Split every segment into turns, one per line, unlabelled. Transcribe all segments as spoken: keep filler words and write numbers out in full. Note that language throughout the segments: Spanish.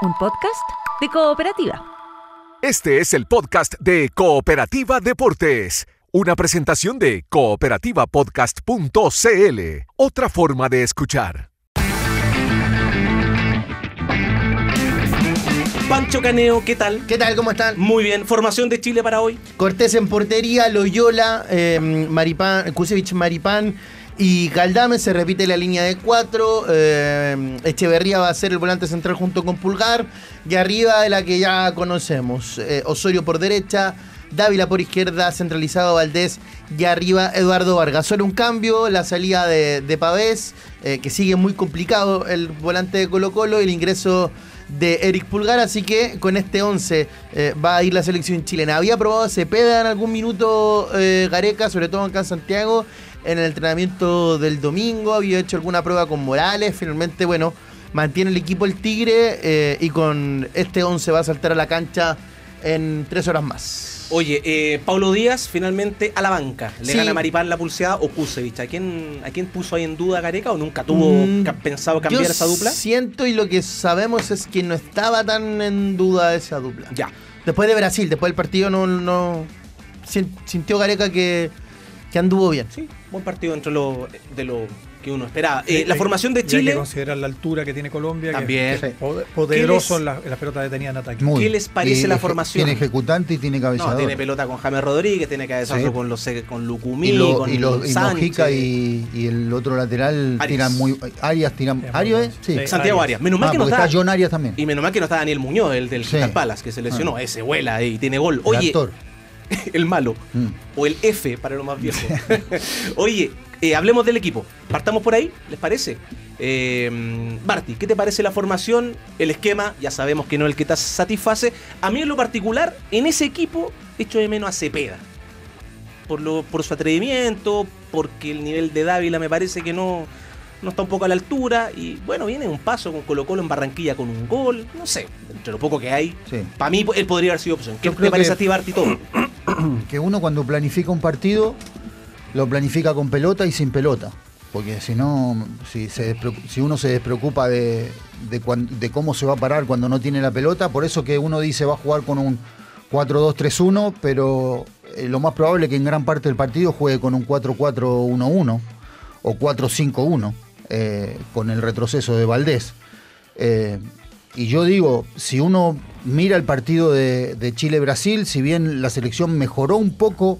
Un podcast de Cooperativa.
Este es el podcast de Cooperativa Deportes, una presentación de cooperativa podcast punto c l, otra forma de escuchar.
Pancho Caneo, ¿qué tal?
¿Qué tal? ¿Cómo están?
Muy bien. ¿Formación de Chile para hoy?
Cortés en portería, Loyola, eh, Maripán, Kusevich, Maripán y Galdame. Se repite la línea de cuatro. Eh, Echeverría va a ser el volante central junto con Pulgar. Y arriba de la que ya conocemos. Eh, Osorio por derecha, Dávila por izquierda, centralizado Valdés. Y arriba Eduardo Vargas. Solo un cambio, la salida de, de Pavés, eh, que sigue muy complicado el volante de Colo-Colo, y el ingreso de Eric Pulgar, así que con este once eh, va a ir la selección chilena. Había probado a Cepeda en algún minuto eh, Gareca, sobre todo acá en Santiago, en el entrenamiento del domingo, había hecho alguna prueba con Morales, finalmente, bueno, mantiene el equipo el Tigre eh, y con este once va a saltar a la cancha en tres horas más.
Oye, eh, Paulo Díaz finalmente a la banca. ¿Le
Sí.
gana a Maripán la pulseada o Kusevich? ¿A quién, ¿A quién puso ahí en duda Gareca o nunca tuvo
Mm,
ca- pensado cambiar
Yo
esa dupla?
siento, y lo que sabemos es que no estaba tan en duda esa dupla.
Ya.
Después de Brasil, después del partido, no, no sin- sintió Gareca que, que anduvo bien.
Sí, buen partido dentro de lo, de lo que uno esperaba.
Sí,
Eh, la
hay-
formación de
y Hay
Chile,
que considerar la altura que tiene Colombia,
También.
que es
Sí.
poder- poderoso
les-
en, la- en las pelotas detenidas en ataque.
Muy.
¿qué les parece
Y
la
eje-
formación?
Tiene ejecutante y tiene cabezador.
no, tiene pelota con James Rodríguez, tiene cabezazo
Sí.
con los con Lucumí,
y, lo-
con
y, lo- y
Sánchez.
Mojica y, y el otro lateral
Arias.
tiran muy. Arias tiran.
Es muy
¿Arias?
bueno.
Sí.
Sí.
Santiago Arias. Menos mal
Ah,
que no
porque
está.
está John Arias también.
Y menos mal que no está Daniel Muñoz, el del
Sí.
Crystal Palace, que se lesionó.
Ah.
Ese vuela y tiene gol.
El
Oye,
actor.
el malo.
Mm.
O el F para los más viejos. Oye, eh, hablemos del equipo. Partamos por ahí, ¿les parece? Eh, Barty, ¿qué te parece la formación? El esquema, ya sabemos que no es el que te satisface. A mí en lo particular, en ese equipo, echo de menos a Cepeda. Por, lo, por su atrevimiento, porque el nivel de Dávila me parece que no, no está un poco a la altura. Y bueno, viene un paso con Colo-Colo en Barranquilla con un gol. No sé, entre lo poco que hay.
Sí.
Para mí, él podría haber sido opción. ¿Qué
Yo
te
creo
parece
que-
a ti, Barty, todo?
Que uno cuando planifica un partido, lo planifica con pelota y sin pelota. Porque si no, si, se despre- si uno se despreocupa de, de, cuan- de cómo se va a parar cuando no tiene la pelota, por eso que uno dice va a jugar con un cuatro dos tres uno, pero eh, lo más probable es que en gran parte del partido juegue con un cuatro cuatro uno uno o cuatro cinco uno, eh, con el retroceso de Valdés. Eh, y yo digo, si uno mira el partido de, de Chile-Brasil, si bien la selección mejoró un poco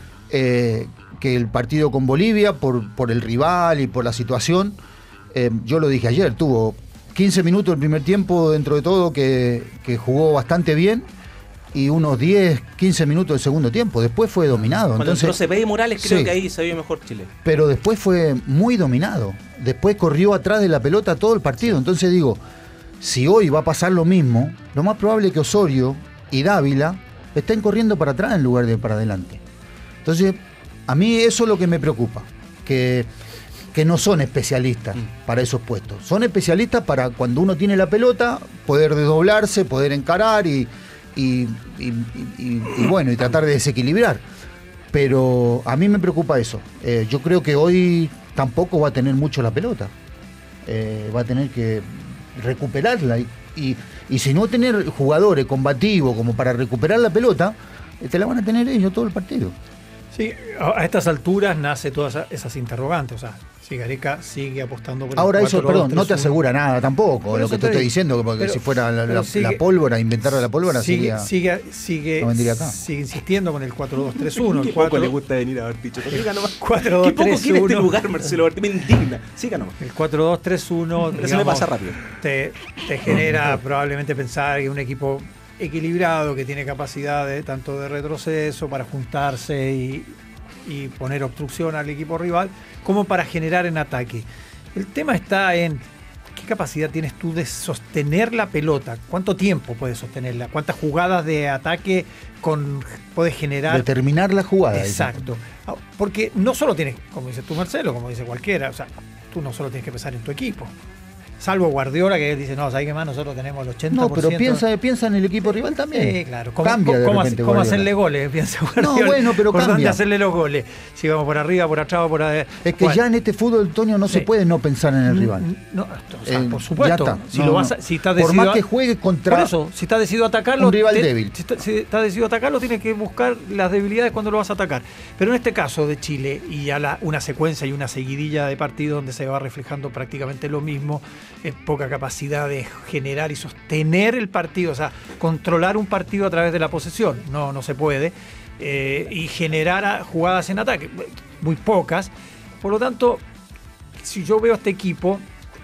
eh, que el partido con Bolivia por, por el rival y por la situación, eh, yo lo dije ayer, tuvo quince minutos el primer tiempo dentro de todo que, que jugó bastante bien, y unos diez, quince minutos del segundo tiempo. Después fue dominado.
Cuando
Entonces,
entró Cepeda y Morales, creo
sí.
que ahí se vio mejor Chile.
pero después fue muy dominado. Después corrió atrás de la pelota todo el partido. Entonces digo, si hoy va a pasar lo mismo, lo más probable es que Osorio y Dávila estén corriendo para atrás en lugar de para adelante. Entonces, a mí eso es lo que me preocupa, que, que no son especialistas
Mm.
para esos puestos. Son especialistas para cuando uno tiene la pelota, poder desdoblarse, poder encarar y, y, y- y- y, bueno, y tratar de desequilibrar. Pero a mí me preocupa eso. Eh, yo creo que hoy tampoco va a tener mucho la pelota. Eh, va a tener que recuperarla. Y, y, y si no tener jugadores combativos como para recuperar la pelota, eh, te la van a tener ellos todo el partido.
Sí, a a estas alturas nace todas esa- esas interrogantes. O sea, si Gareca sigue apostando por el
Ahora eso,
cuatro dos
perdón, no
tres
te
uno.
asegura nada tampoco,
Por
lo
eso
que
te
te estoy
digo.
diciendo, porque
Pero-
si fuera la,
pero
la-
sigue-
la pólvora, inventar la pólvora
Sigue,
sería...
sigue, sigue,
No vendría acá.
sigue insistiendo con el cuatro dos tres uno.
Qué
El
poco le
cuatro
gusta venir a ver, dicho. Siga nomás.
cuatro dos
Qué poco
tres
quiere este
uno.
lugar, Marcelo Barty. Me indigna. Siga nomás.
El cuatro dos tres uno
Pero se me pasa rápido.
Te, te genera probablemente pensar que un equipo equilibrado, que tiene capacidad de tanto de retroceso para juntarse y, y poner obstrucción al equipo rival, como para generar en ataque. El tema está en qué capacidad tienes tú de sostener la pelota, cuánto tiempo puedes sostenerla, cuántas jugadas de ataque con, puedes generar.
Determinar la jugada.
Exacto. Ah, Porque no solo tienes, como dices tú, Marcelo, como dice cualquiera, o sea, tú no solo tienes que pensar en tu equipo, Salvo Guardiola, que dice, no, ¿sabes qué más? Nosotros tenemos el ochenta por ciento.
No, pero piensa, piensa en el equipo rival también.
Sí, claro. ¿Cómo,
cambia de
cómo,
repente
cómo
Guardiola.
hacerle goles? Piensa Guardiola.
No, bueno, pero
¿Por dónde
cambia.
hacerle los goles? Si vamos por arriba, por atrás o por adentro.
Es que
Bueno,
ya en este fútbol, Antonio, no
sí.
se puede no pensar en el rival.
No, o sea,
Eh,
por supuesto.
ya está.
Si,
No,
lo
no.
vas a- si estás
Por
decidido
más que
a-
juegue contra
Por eso, si estás decidido a atacarlo.
un rival
te-
débil.
Si, está- si estás decidido a atacarlo, tienes que buscar las debilidades cuando lo vas a atacar. Pero en este caso de Chile, y ya la, una secuencia y una seguidilla de partidos donde se va reflejando prácticamente lo mismo, eh, poca capacidad de generar y sostener el partido, o sea, controlar un partido a través de la posesión, no, no se puede, eh, y generar a- jugadas en ataque, muy pocas. Por lo tanto, si yo veo a este equipo,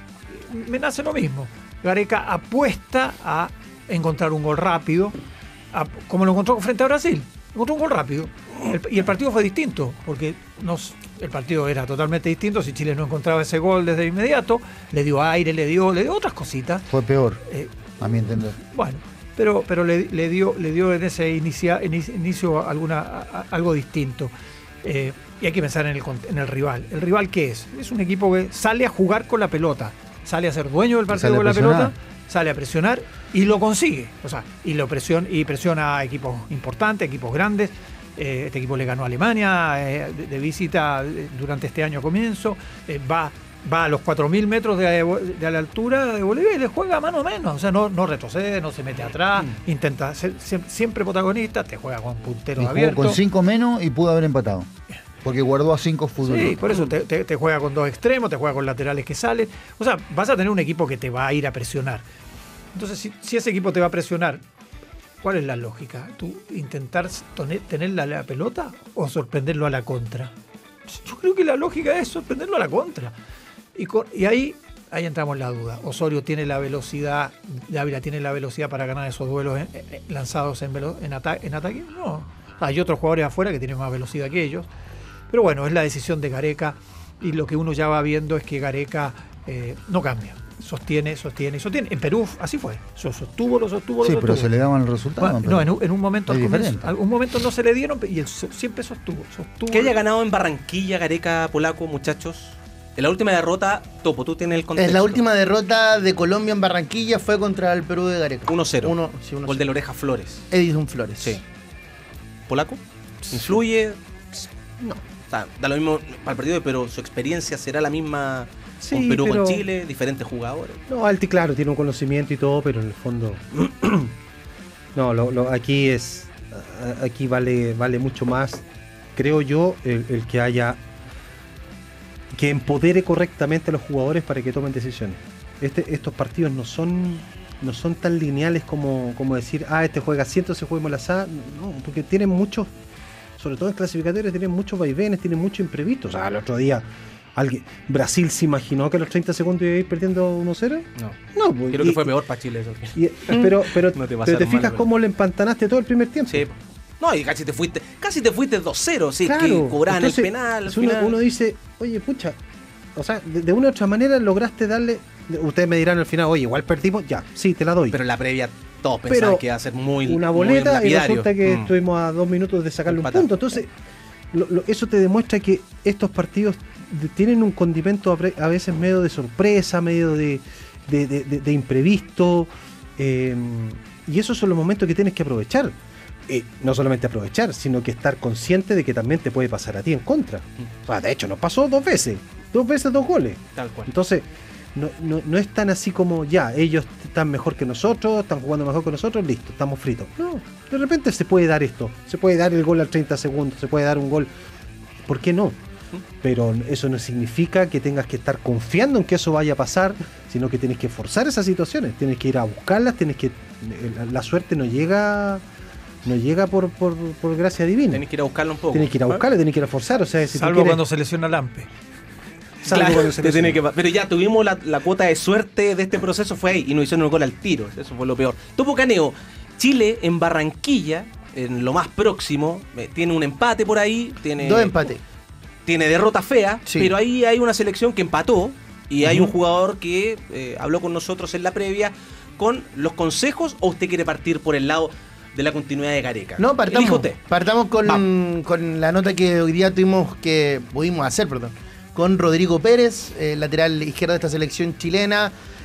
me nace lo mismo. Gareca apuesta a encontrar un gol rápido, a- como lo encontró frente a Brasil. Encontró un gol rápido. El- y el partido fue distinto, porque nos, el partido era totalmente distinto. Si Chile no encontraba ese gol desde inmediato, le dio aire, le dio, le dio otras cositas.
Fue peor,
Eh,
a mi entender.
bueno, pero, pero le, le dio, le dio en ese inicia, en ese inicio alguna, a- a- algo distinto. Eh, y hay que pensar en el, cont- en el rival. ¿El rival qué es? Es un equipo que sale a jugar con la pelota, sale a ser dueño del
Que
partido
sale a
con la
presionar.
pelota, sale a presionar y lo consigue. O sea, y lo presiona, y presiona a equipos importantes, equipos grandes. Eh, este equipo le ganó a Alemania eh, de, de visita eh, durante este año a comienzo. Eh, va, va a los cuatro mil metros de, de la altura de Bolivia y le juega mano a menos. O sea, no, no retrocede, no se mete atrás,
Mm.
intenta ser sie- siempre protagonista, te juega con punteros
Y jugó
abiertos.
con cinco menos y pudo haber empatado. Porque guardó a cinco futbolistas.
Sí, por eso te, te- te juega con dos extremos, te juega con laterales que salen. O sea, vas a tener un equipo que te va a ir a presionar. Entonces, si, si ese equipo te va a presionar, ¿cuál es la lógica? ¿Tú intentar tone- tener la, la pelota o sorprenderlo a la contra? Yo creo que la lógica es sorprenderlo a la contra. Y, con- y ahí, ahí entramos en la duda. Osorio tiene la velocidad, Dávila tiene la velocidad para ganar esos duelos en- en- lanzados en, velo- en, ata- en ataque. No. Hay otros jugadores afuera que tienen más velocidad que ellos. Pero bueno, es la decisión de Gareca y lo que uno ya va viendo es que Gareca eh, no cambia. Sostiene, sostiene y sostiene. En Perú así fue. Lo sostuvo, lo sostuvo, lo
Sí,
sostuvo.
pero se le daban el resultado.
Bueno,
pero
no, en un, en un momento
es
al comienzo,
diferente.
algún momento no se le dieron y él so- siempre sostuvo, sostuvo.
Que haya ganado en Barranquilla, Gareca, Polaco, muchachos. En la última derrota, Topo, tú tienes el contexto.
En la última derrota de Colombia en Barranquilla fue contra el Perú de Gareca.
uno cero.
Uno, sí, uno
Gol
cero.
de la Oreja Flores.
Edison Flores.
Sí. ¿Polaco? ¿Influye? No. O sea, da lo mismo para el partido, pero su experiencia será la misma
Sí,
con Perú,
pero-
con Chile, diferentes jugadores.
No, Alti, claro, tiene un conocimiento y todo, pero en el fondo. no, lo, lo- aquí es. a- Aquí vale, vale mucho más, creo yo, el, el que haya. Que empodere correctamente a los jugadores para que tomen decisiones. Este, estos partidos no son. No son tan lineales como, como decir, ah, este juega así, entonces juguemos la S A. No, porque tienen muchos. Sobre todo en clasificatorios, tienen muchos vaivenes, tienen muchos imprevistos. O sea, el otro día. Alguien, ¿Brasil se imaginó que a los treinta segundos iba a ir perdiendo uno cero?
No.
No, pues,
Creo
y-
que fue peor para Chile eso.
y- pero pero,
No te
pero
pasaron
te
mal,
fijas
pero-
cómo le empantanaste todo el primer tiempo.
Sí. No, y casi te fuiste, casi te fuiste dos cero, sí,
Claro.
que cobraban
Entonces,
el penal. al
si uno,
final.
uno dice, oye, pucha, o sea, de, de una u otra manera lograste darle. Ustedes me dirán al final, oye, igual perdimos, ya, sí, te la doy.
Pero en la previa todos
Pero
pensaban que iba a ser muy
una
muy
boleta y
lapidario.
resulta que
Mm.
estuvimos a dos minutos de sacarle un
Empatar.
punto. Entonces, lo- lo- eso te demuestra que estos partidos de- tienen un condimento a, pre- a veces medio de sorpresa, medio de, de, de- de- de imprevisto. eh, y esos son los momentos que tienes que aprovechar. Eh, no solamente aprovechar, sino que estar consciente de que también te puede pasar a ti en contra. O sea, de hecho, nos pasó dos veces. Dos veces, dos goles.
Tal cual.
Entonces, no, no, no es tan así como ya, ellos están mejor que nosotros, están jugando mejor que nosotros, listo, estamos fritos. No, de repente se puede dar esto, se puede dar el gol al treinta segundos, se puede dar un gol, ¿por qué no? Pero eso no significa que tengas que estar confiando en que eso vaya a pasar, sino que tienes que forzar esas situaciones, tienes que ir a buscarlas, tienes que la, la suerte no llega no llega por, por, por gracia divina.
Tenés que ir a buscarlo un poco.
Tienes que ir a buscarla, tienes que ir a forzar, o sea, si tú
Salvo
quieres-
cuando se lesiona Lampe.
salvo
Claro,
cuando se
te tiene
lesiona.
que pa- pero ya tuvimos la, la cuota de suerte de este proceso, fue ahí y nos hicieron un gol al tiro. Eso fue lo peor. Topo Caneo, Chile en Barranquilla, en lo más próximo, eh, tiene un empate por ahí, tiene
Dos empates.
tiene derrota fea,
Sí.
pero ahí hay una selección que empató y hay
Ujú.
un jugador que eh, habló con nosotros en la previa con los consejos, o usted quiere partir por el lado de la continuidad de Gareca.
No,
Elija
partamos,
usted.
partamos con, con la nota que hoy día tuvimos que pudimos hacer, perdón, con Rodrigo Pérez, eh, lateral izquierdo de esta selección chilena.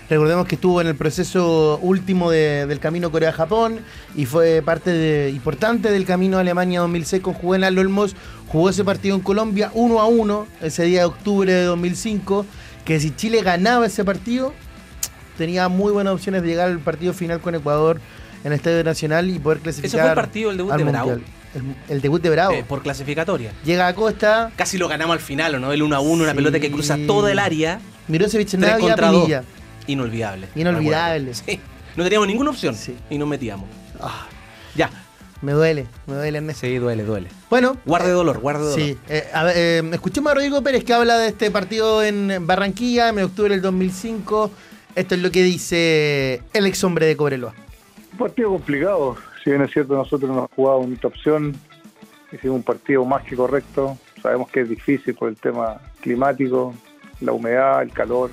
Recordemos que estuvo en el proceso último de, del camino Corea-Japón y fue parte de, importante del camino Alemania dos mil seis con Juvenal Olmos. Jugó ese partido en Colombia uno a uno, ese día de octubre de dos mil cinco, que si Chile ganaba ese partido, tenía muy buenas opciones de llegar al partido final con Ecuador en el Estadio Nacional y poder clasificar.
¿Ese fue el partido, el debut de Bravo?
El, el debut de Bravo.
Eh, por clasificatoria.
Llega a Costa.
Casi lo ganamos al final, ¿no? El uno a uno, una
Sí.
pelota que cruza toda el área.
Mirosevic,
tres
Navia,
contra dos.
Pinilla.
Inolvidable.
Inolvidable.
Sí. No teníamos ninguna opción
Sí.
y nos metíamos. Ah, ya.
Me duele, me duele, Ernesto.
Sí, duele, duele.
Bueno.
Guarde dolor, guarde dolor.
Sí. Eh, a ver, eh, escuchemos a Rodrigo Pérez que habla de este partido en Barranquilla, en octubre del dos mil cinco. Esto es lo que dice el ex hombre de Cobreloa.
Un partido complicado. Si bien es cierto, nosotros no hemos jugado nuestra opción. Hicimos un partido más que correcto. Sabemos que es difícil por el tema climático, la humedad, el calor.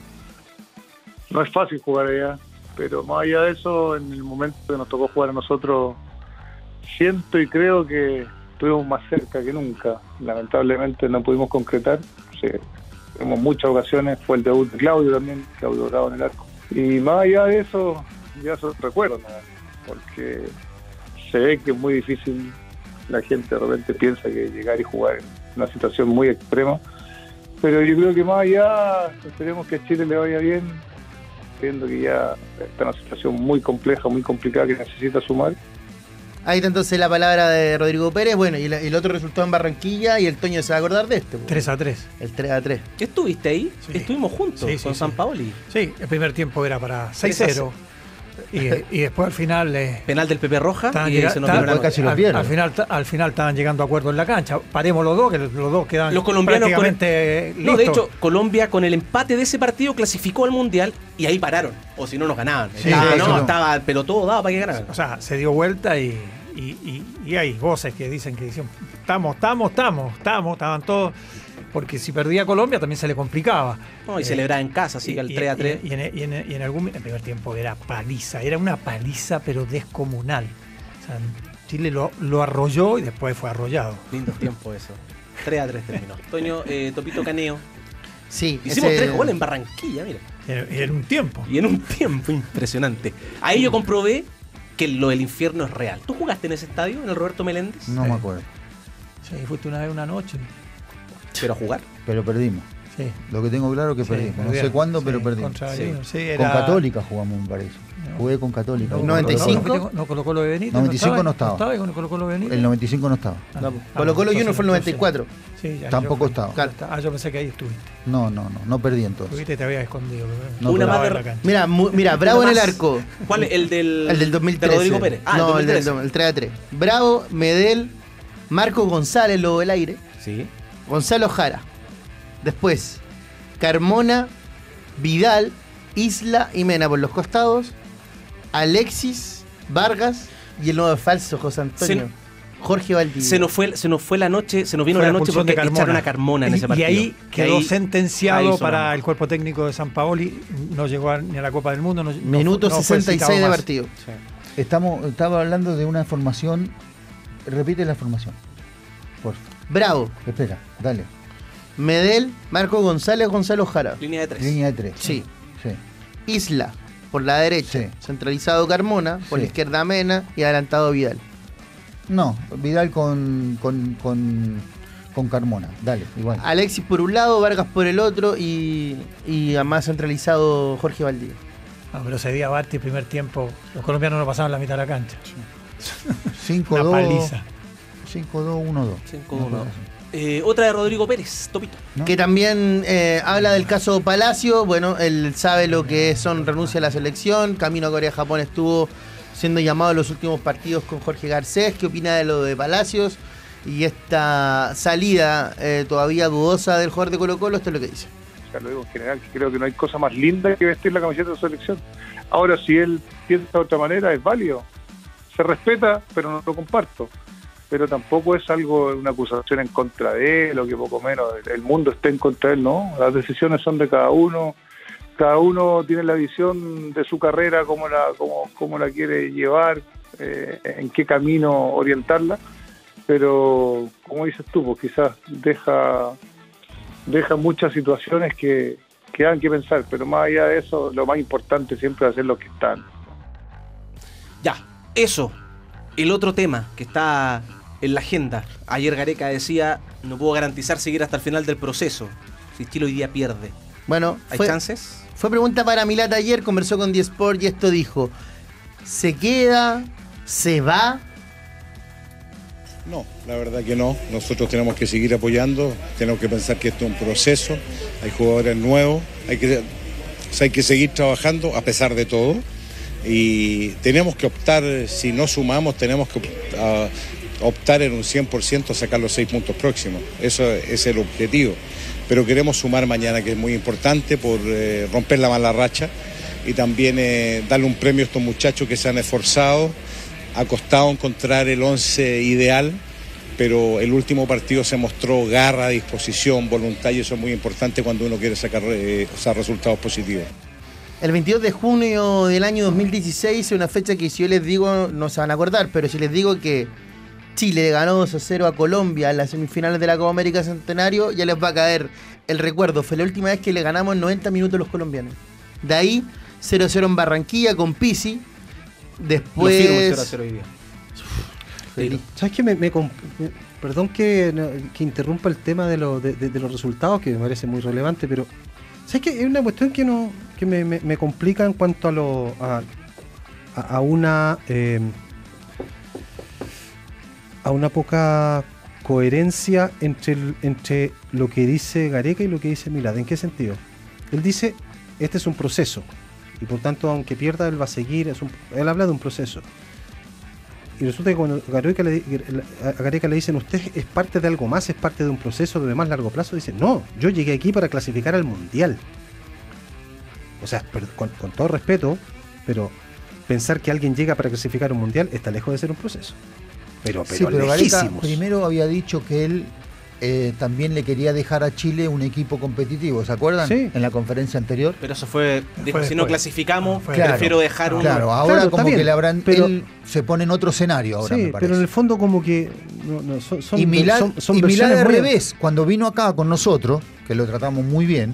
No es fácil jugar allá, pero más allá de eso, en el momento que nos tocó jugar a nosotros, siento y creo que estuvimos más cerca que nunca. Lamentablemente no pudimos concretar. Sí, tuvimos muchas ocasiones, fue el debut de Claudio también, Claudio Bravo en el arco. Y más allá de eso, ya son recuerdos, ¿no? Porque se ve que es muy difícil. La gente de repente piensa que llegar y jugar en una situación muy extrema, pero yo creo que más allá esperemos que a Chile le vaya bien, viendo que ya está en una situación muy compleja, muy complicada que necesita sumar.
Ahí está entonces la palabra de Rodrigo Pérez. Bueno, y el, el otro resultado en Barranquilla, y el Toño se va a acordar de este.
tres a tres.
El tres a tres.
¿Estuviste ahí?
Sí.
Estuvimos juntos
Sí, sí,
con
sí.
San Paoli.
Sí, el primer tiempo era para seis cero. Y, y después al final... Eh,
Penal del Pepe Roja
estaban
y
llega-
se nos
estaban-
vino la
casi
noche.
lo
al,
pierden.
al final, al final estaban llegando a acuerdos en la cancha. Paremos los dos, que los dos quedan
Los colombianos con el-
prácticamente
No, de
listos.
hecho, Colombia con el empate de ese partido clasificó al Mundial y ahí pararon. O si no, nos ganaban.
Sí,
estaba,
sí,
no,
sí.
estaba el pelotón dado para que ganaran.
O sea, se dio vuelta y, y, y, y hay voces que dicen que dicen, estamos, estamos, estamos, estamos, estaban todos. Porque si perdía Colombia también se le complicaba.
No, y
Eh,
celebraba en casa, así que al
y-
tres a tres.
Y, y en, y en- y en algún en primer tiempo era paliza, era una paliza pero descomunal. O sea, Chile lo, lo arrolló y después fue arrollado.
Lindos tiempos eso. tres a tres terminó. Toño, eh, Topito Caneo.
Sí.
Hicimos
ese-
tres goles en Barranquilla, mira.
En, en un tiempo.
Y en un tiempo impresionante. Ahí yo comprobé que lo del infierno es real. ¿Tú jugaste en ese estadio, en el Roberto Meléndez?
No
Sí.
me acuerdo.
Sí, fuiste una vez una noche.
Pero a jugar.
Pero perdimos.
Sí.
Lo que tengo claro es que
Sí,
perdimos. No sé
perdieron.
cuándo,
Sí,
pero perdimos.
contra
Sí.
Gallino, sí,
Con
era-
Católica jugamos, me parece.
No.
Jugué con Católica.
No,
noventa y cinco.
No, no colocó lo de Benito.
noventa y cinco no estaba.
¿No estaba y con Colo Colo Benito?
El noventa y cinco no estaba.
Ah,
No,
ah,
Colo Colo
entonces-
Junior fue el noventa y cuatro.
Sí, ya,
Tampoco
yo-
estaba.
Claro.
Ah, yo pensé que ahí estuviste.
No, no, no. No perdí entonces.
Estuviste y te habías escondido.
No,
Una
pero-
más de-
en la cancha.
Mira, mu- mira, Bravo en
Una
el
más.
arco.
¿Cuál es? El del,
El del dos mil
de
trece.
Rodrigo Pérez. Ah,
no,
el
el del
dos mil trece.
el tres a tres. Bravo, Medel, Marco González, Lobo del Aire,
Sí.
Gonzalo Jara. Después, Carmona, Vidal, Isla y Mena por los costados, Alexis, Vargas y el nuevo falso José Antonio,
Se-
Jorge Valdivia.
Se nos fue, se nos fue la noche, se nos vino
Fue
la
la
noche
expulsión
porque
de Carmona.
echaron a Carmona en ese
Y-
partido.
Y ahí quedó
ahí-
sentenciado
ahí sonamos.
para el cuerpo técnico de San Paoli. No llegó a- ni a la Copa del Mundo. No, no
Minuto
fue- no fue
sesenta y
citado
seis de
más.
partido.
Estamos, estaba hablando de una formación. Repite la formación. Por favor.
Bravo,
Espera, dale.
Medel, Marco González, Gonzalo Jara.
Línea de tres.
Línea de tres.
Sí.
Sí.
Isla, por la derecha.
Sí.
Centralizado Carmona, por
Sí.
la izquierda Mena y adelantado Vidal.
No, Vidal con, con, con, con Carmona. Dale, igual.
Alexis por un lado, Vargas por el otro y, y a más centralizado Jorge Valdivia.
Ah, pero ese día Barty, primer tiempo, los colombianos no pasaban la mitad de la cancha.
cinco
Una
dos.
paliza.
cinco dos uno dos.
cinco uno. Eh, otra de Rodrigo Pérez, Topito.
¿No?
Que también eh, habla del caso Palacio. Bueno, él sabe lo que son renuncia a la selección. Camino a Corea-Japón estuvo siendo llamado en los últimos partidos con Jorge Garcés. ¿Qué opina de lo de Palacios? Y esta salida eh, todavía dudosa del jugador de Colo-Colo, esto es lo que dice.
O sea, lo digo en general, que creo que no hay cosa más linda que vestir la camiseta de su selección. Ahora, si él piensa de otra manera, es válido. Se respeta, pero no lo comparto. Pero tampoco es algo, una acusación en contra de él, o que poco menos el mundo esté en contra de él, ¿no? Las decisiones son de cada uno. Cada uno tiene la visión de su carrera, cómo la, cómo, cómo la quiere llevar, eh, en qué camino orientarla. Pero, como dices tú, pues quizás deja... deja muchas situaciones que, quedan que pensar, pero más allá de eso, lo más importante siempre es hacer lo que están.
Ya, eso. El otro tema que está en la agenda. Ayer Gareca decía, no puedo garantizar seguir hasta el final del proceso. Si Chile hoy día pierde.
Bueno,
¿Hay
fue,
chances?
fue pregunta para Milata ayer, conversó con Diesport y esto dijo, ¿se queda? ¿Se va?
No, la verdad que no. Nosotros tenemos que seguir apoyando, tenemos que pensar que esto es un proceso, hay jugadores nuevos, hay que, o sea, hay que seguir trabajando a pesar de todo y tenemos que optar, si no sumamos, tenemos que uh, optar en un cien por ciento a sacar los seis puntos próximos. Eso es el objetivo. Pero queremos sumar mañana, que es muy importante, por eh, romper la mala racha y también eh, darle un premio a estos muchachos que se han esforzado. Ha costado encontrar el once ideal, pero el último partido se mostró garra, disposición, voluntad, y eso es muy importante cuando uno quiere sacar eh, o sea, resultados positivos.
El veintidós de junio del año dos mil dieciséis es una fecha que si yo les digo no se van a acordar, pero si les digo que Chile ganó dos a cero a Colombia en las semifinales de la Copa América Centenario, ya les va a caer el recuerdo. Fue la última vez que le ganamos en noventa minutos los colombianos. De ahí cero a cero en Barranquilla con Pizzi. Después...
Lo firmo el cero a cero hoy día.
Sí. ¿Sabes qué? Me, me, me, perdón que, que interrumpa el tema de, lo, de, de, de los resultados, que me parece muy relevante, pero ¿sabes qué? Es una cuestión que no que me, me, me complica en cuanto a lo a, a, a una eh, a una poca coherencia entre, el, entre lo que dice Gareca y lo que dice Milad. ¿En qué sentido? Él dice, este es un proceso, y por tanto, aunque pierda, él va a seguir. Es un, él habla de un proceso. Y resulta que cuando Gareca le, a Gareca le dicen, usted es parte de algo más, es parte de un proceso de más largo plazo, dice, no, yo llegué aquí para clasificar al Mundial. O sea, con, con todo respeto, pero pensar que alguien llega para clasificar un Mundial está lejos de ser un proceso. Pero, pero,
sí, pero Gareca
lejísimos.
primero había dicho que él eh, también le quería dejar a Chile un equipo competitivo, ¿se acuerdan?
Sí.
En la conferencia anterior.
Pero eso fue, dijo,
Fue
si no
después.
clasificamos,
Fue
prefiero
claro,
dejar un...
Claro, ahora
Claro,
como
está
que
bien,
le habrán,
pero-
él se pone en otro escenario ahora,
Sí,
me parece.
pero en el fondo como que no, no, son, son,
y Milad,
son, son
y Milad
versiones
al
muy-
revés, cuando vino acá con nosotros, que lo tratamos muy bien,